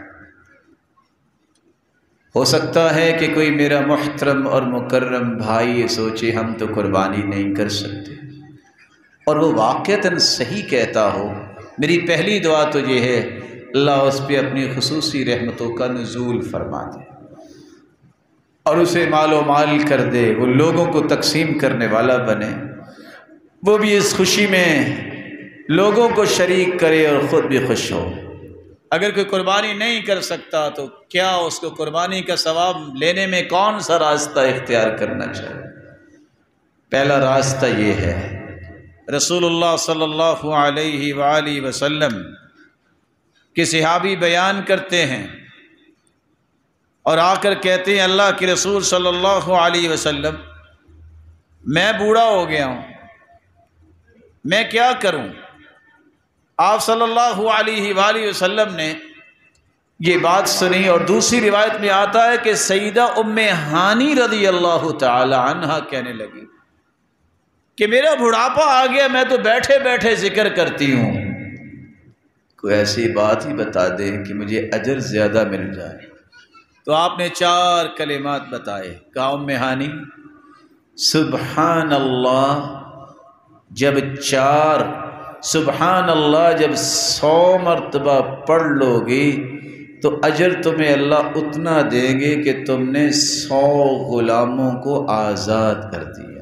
ہو سکتا ہے کہ کوئی میرا محترم اور مکرم بھائی یہ سوچے ہم تو قربانی نہیں کر سکتے، اور وہ واقعتاً صحیح کہتا ہو۔ میری پہلی دعا تو یہ ہے اللہ اس پہ اپنی خصوصی رحمتوں کا نزول فرما دے اور اسے مال و مال کر دے، وہ لوگوں کو تقسیم کرنے والا بنے، وہ بھی اس خوشی میں لوگوں کو شریک کرے اور خود بھی خوش ہو۔ اگر کوئی قربانی نہیں کر سکتا تو کیا اس کو قربانی کا ثواب لینے میں کون سا راستہ اختیار کرنا چاہیے؟ پہلا راستہ یہ ہے، رسول اللہ صلی اللہ علیہ وآلہ وسلم کے صحابی بیان کرتے ہیں اور آ کر کہتے ہیں اللہ کے رسول صلی اللہ علیہ وسلم میں بوڑھا ہو گیا ہوں، میں کیا کروں؟ آپ صلی اللہ علیہ وآلہ وسلم نے یہ بات سنی، اور دوسری روایت میں آتا ہے کہ سیدہ ام ہانی رضی اللہ تعالی عنہا کہنے لگی کہ میرا بڑھاپا آ گیا، میں تو بیٹھے بیٹھے ذکر کرتی ہوں، کوئی ایسی بات ہی بتا دے کہ مجھے اجر زیادہ مل جائے۔ تو آپ نے 4 کلمات بتائے۔ کہا ام ہانی سبحان اللہ، جب 4 سبحان اللہ جب 100 مرتبہ پڑھ لو گی تو اجر تمہیں اللہ اتنا دے گے کہ تم نے 100 غلاموں کو آزاد کر دیا۔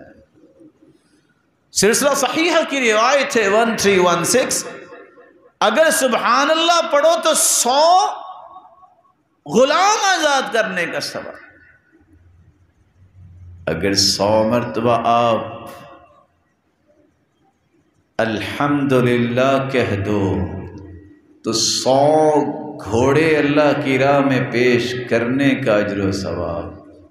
سلسلہ صحیحہ کی روایت ہے 1316، اگر سبحان اللہ پڑھو تو 100 غلام آزاد کرنے کا ثواب۔ اگر 100 مرتبہ آپ الحمدللہ کہہ دو تو 100 گھوڑے اللہ کی راہ میں پیش کرنے کا اجر و ثواب،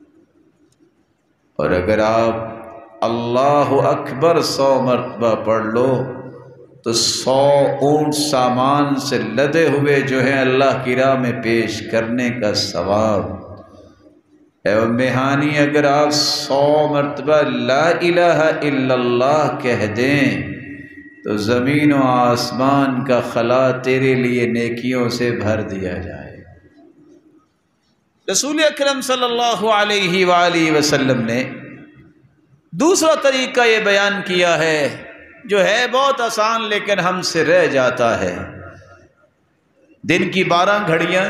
اور اگر آپ اللہ اکبر 100 مرتبہ پڑھ لو تو 100 اونٹ سامان سے لدے ہوئے جو ہیں اللہ کی راہ میں پیش کرنے کا ثواب۔ اے ام ہانی اگر آپ 100 مرتبہ لا الہ الا اللہ کہہ دیں تو زمین و آسمان کا خلا تیرے لیے نیکیوں سے بھر دیا جائے۔ رسول اکرم صلی اللہ علیہ وآلہ وسلم نے دوسرا طریقہ یہ بیان کیا ہے جو ہے بہت آسان لیکن ہم سے رہ جاتا ہے۔ دن کی 12 گھڑیاں،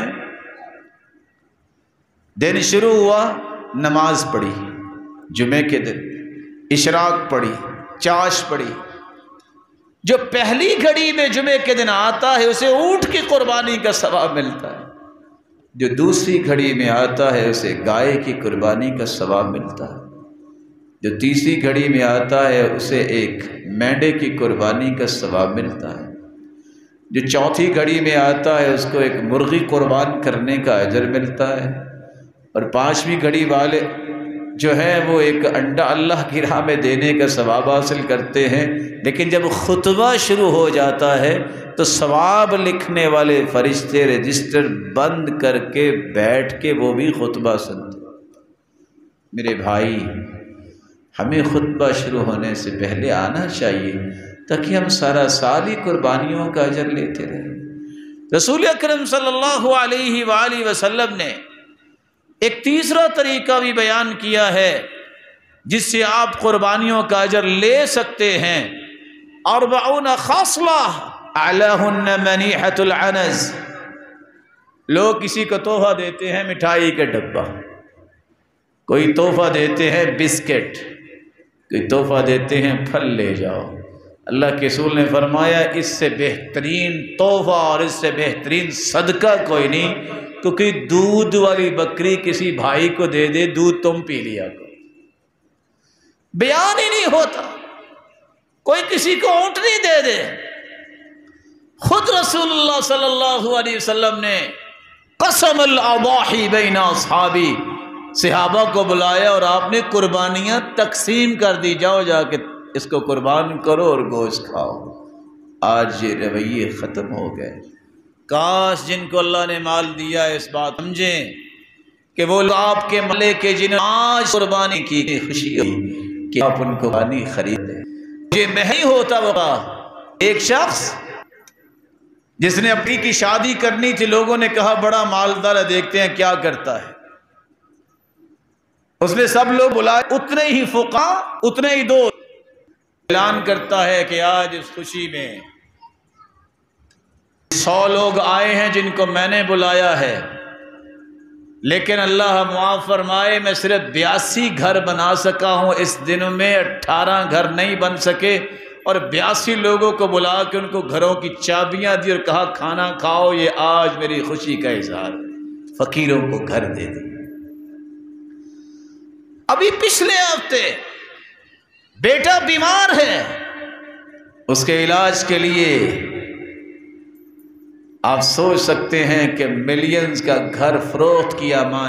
دن شروع ہوا، نماز پڑھی، جمعے کے دن اشراق پڑھی، چاش پڑھی، جو پہلی گھڑی میں جمعے کے دن آتا ہے اسے اونٹ کی قربانی کا ثواب ملتا ہے، جو دوسری گھڑی میں آتا ہے اسے گائے کی قربانی کا ثواب ملتا ہے، جو تیسری گھڑی میں آتا ہے اسے ایک مینڈے کی قربانی کا ثواب ملتا ہے، جو چوتھی گھڑی میں آتا ہے اس کو ایک مرغی قربان کرنے کا اجر ملتا ہے، اور 5ویں گھڑی والے جو ہے وہ ایک انڈا اللہ کی راہ میں دینے کا ثواب حاصل کرتے ہیں۔ لیکن جب خطبہ شروع ہو جاتا ہے تو ثواب لکھنے والے فرشتے رجسٹر بند کر کے بیٹھ کے وہ بھی خطبہ سنتے۔ میرے بھائی، ہمیں خطبہ شروع ہونے سے پہلے آنا چاہیے تاکہ ہم سارا سال ہی قربانیوں کا اجر لیتے رہیں۔ رسول اکرم صلی اللہ علیہ وآلہ وسلم نے ایک تیسرا طریقہ بھی بیان کیا ہے جس سے آپ قربانیوں کا اجر لے سکتے ہیں۔ 40 خصلہ اعلاہن منیحۃ العنز، لوگ کسی کو تحفہ دیتے ہیں مٹھائی کا ڈبہ، کوئی تحفہ دیتے ہیں بسکٹ، کوئی تحفہ دیتے ہیں پھل لے جاؤ، اللہ کے رسول نے فرمایا اس سے بہترین تحفہ اور اس سے بہترین صدقہ کوئی نہیں، کیونکہ دودھ والی بکری کسی بھائی کو دے دے، دودھ تم پی لیا کرو۔ بیان ہی نہیں ہوتا، کوئی کسی کو اونٹنی دے دے۔ خود رسول اللہ صلی اللہ علیہ وسلم نے قسم الاضاحی بین اصحابی، صحابہ کو بلایا اور آپ نے قربانیاں تقسیم کر دی، جاؤ جا کے اس کو قربان کرو اور گوشت کھاؤ۔ آج یہ رویے ختم ہو گئے۔ کاش جن کو اللہ نے مال دیا اس بات سمجھیں کہ وہ آپ کے مالے کے جنہیں آج قربانی کی خوشی ہوئی کہ آپ ان کو قربانی خرید لیں۔ یہ نہیں ہوتا وہ ایک شخص جس نے اپنی کی شادی کرنی تھی، لوگوں نے کہا بڑا مالدار ہے، دیکھتے ہیں کیا کرتا ہے۔ اس نے سب لوگ بلائے، اتنے ہی فقہا، اتنے ہی دوست، اعلان کرتا ہے کہ آج اس خوشی میں 100 لوگ آئے ہیں جن کو میں نے بلایا ہے، لیکن اللہ معاف فرمائے میں صرف 82 گھر بنا سکا ہوں، اس دن میں 18 گھر نہیں بن سکے، اور 82 لوگوں کو بلا کے ان کو گھروں کی چابیاں دی اور کہا کھانا کھاؤ، یہ آج میری خوشی کا اظہار ہے۔ فقیروں کو گھر دے دی۔ ابھی پچھلے ہفتے بیٹا بیمار ہے، اس کے علاج کے لیے آپ سوچ سکتے ہیں کہ ملینز کا گھر فروخت کیا ماں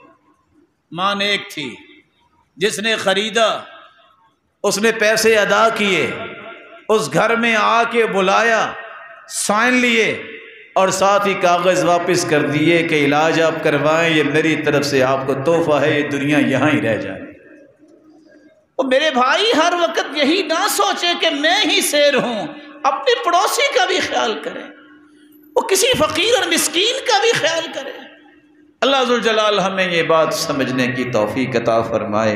نے ایک تھی جس نے خریدا، اس نے پیسے ادا کیے، اس گھر میں آ کے بلایا، سائن لیے اور ساتھ ہی کاغذ واپس کر دیے کہ علاج آپ کروائیں، یہ میری طرف سے آپ کو تحفہ ہے، یہ دنیا یہاں ہی رہ جائے۔ اور میرے بھائی ہر وقت یہی نہ سوچے کہ میں ہی سیر ہوں، اپنے پڑوسی کا بھی خیال کریں، وہ کسی فقیر اور مسکین کا بھی خیال کریں۔ اللہ ذوالجلال ہمیں یہ بات سمجھنے کی توفیق عطا فرمائے،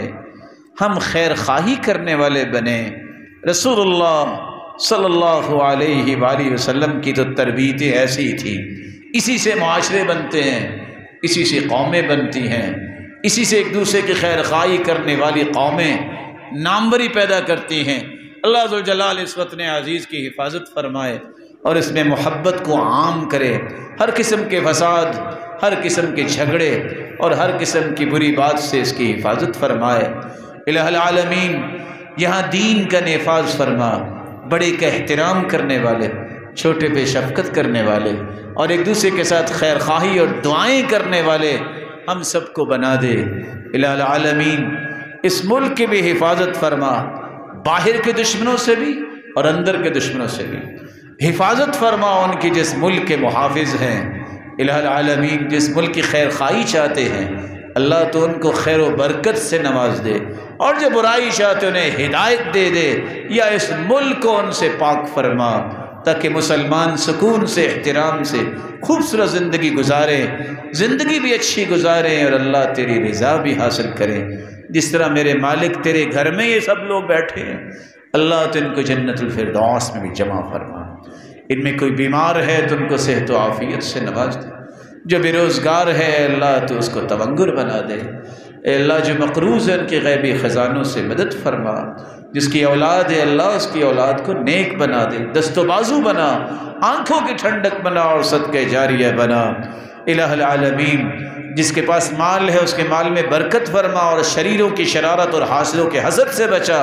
ہم خیر خواہی کرنے والے بنے۔ رسول اللہ صلی اللہ علیہ وآلہ وسلم کی تو تربیتیں ایسی تھیں، اسی سے معاشرے بنتے ہیں، اسی سے قومیں بنتی ہیں، اسی سے ایک دوسرے کی خیر خواہی کرنے والی قومیں ناموری پیدا کرتی ہیں۔ اللہ ذوالجلال اس وطن عزیز کی حفاظت فرمائے اور اس میں محبت کو عام کرے، ہر قسم کے فساد، ہر قسم کے جھگڑے اور ہر قسم کی بری بات سے اس کی حفاظت فرمائے۔ الہ العالمین یہاں دین کا نفاذ فرما، بڑے کا احترام کرنے والے، چھوٹے پہ شفقت کرنے والے اور ایک دوسرے کے ساتھ خیر خواہی اور دعائیں کرنے والے ہم سب کو بنا دے۔ الہ العالمین اس ملک کی بھی حفاظت فرما، باہر کے دشمنوں سے بھی اور اندر کے دشمنوں سے بھی حفاظت فرما، ان کی جس ملک کے محافظ ہیں۔ الہ العالمین جس ملک کی خیر خواہی چاہتے ہیں اللہ تو ان کو خیر و برکت سے نواز دے، اور جو برائی چاہتے انہیں ہدایت دے دے، یا اس ملک کو ان سے پاک فرما تاکہ مسلمان سکون سے، احترام سے خوبصورت زندگی گزاریں، زندگی بھی اچھی گزاریں اور اللہ تیری رضا بھی حاصل کریں۔ جس طرح میرے مالک تیرے گھر میں یہ سب لوگ بیٹھے ہیں، اللہ تو ان کو جنت الفردوس میں بھی جمع فرما۔ ان میں کوئی بیمار ہے تو ان کو صحت و عافیت سے نواز دے، جو بے روزگار ہے اللہ تو اس کو تونگر بنا دے۔ اے اللہ جو مقروض ہے ان کے غیبی خزانوں سے مدد فرما، جس کی اولاد ہے اللہ اس کی اولاد کو نیک بنا دے، دست و بازو بنا، آنکھوں کی ٹھنڈک بنا اور صدقہ جاریہ بنا۔ الہ العالمین جس کے پاس مال ہے اس کے مال میں برکت فرما اور شریروں کی شرارت اور حاسدوں کے حسد سے بچا،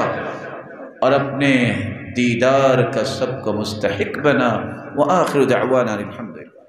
اور اپنے دیدار کا سب کو مستحق بنا۔ وآخر دعوانا الحمدللہ۔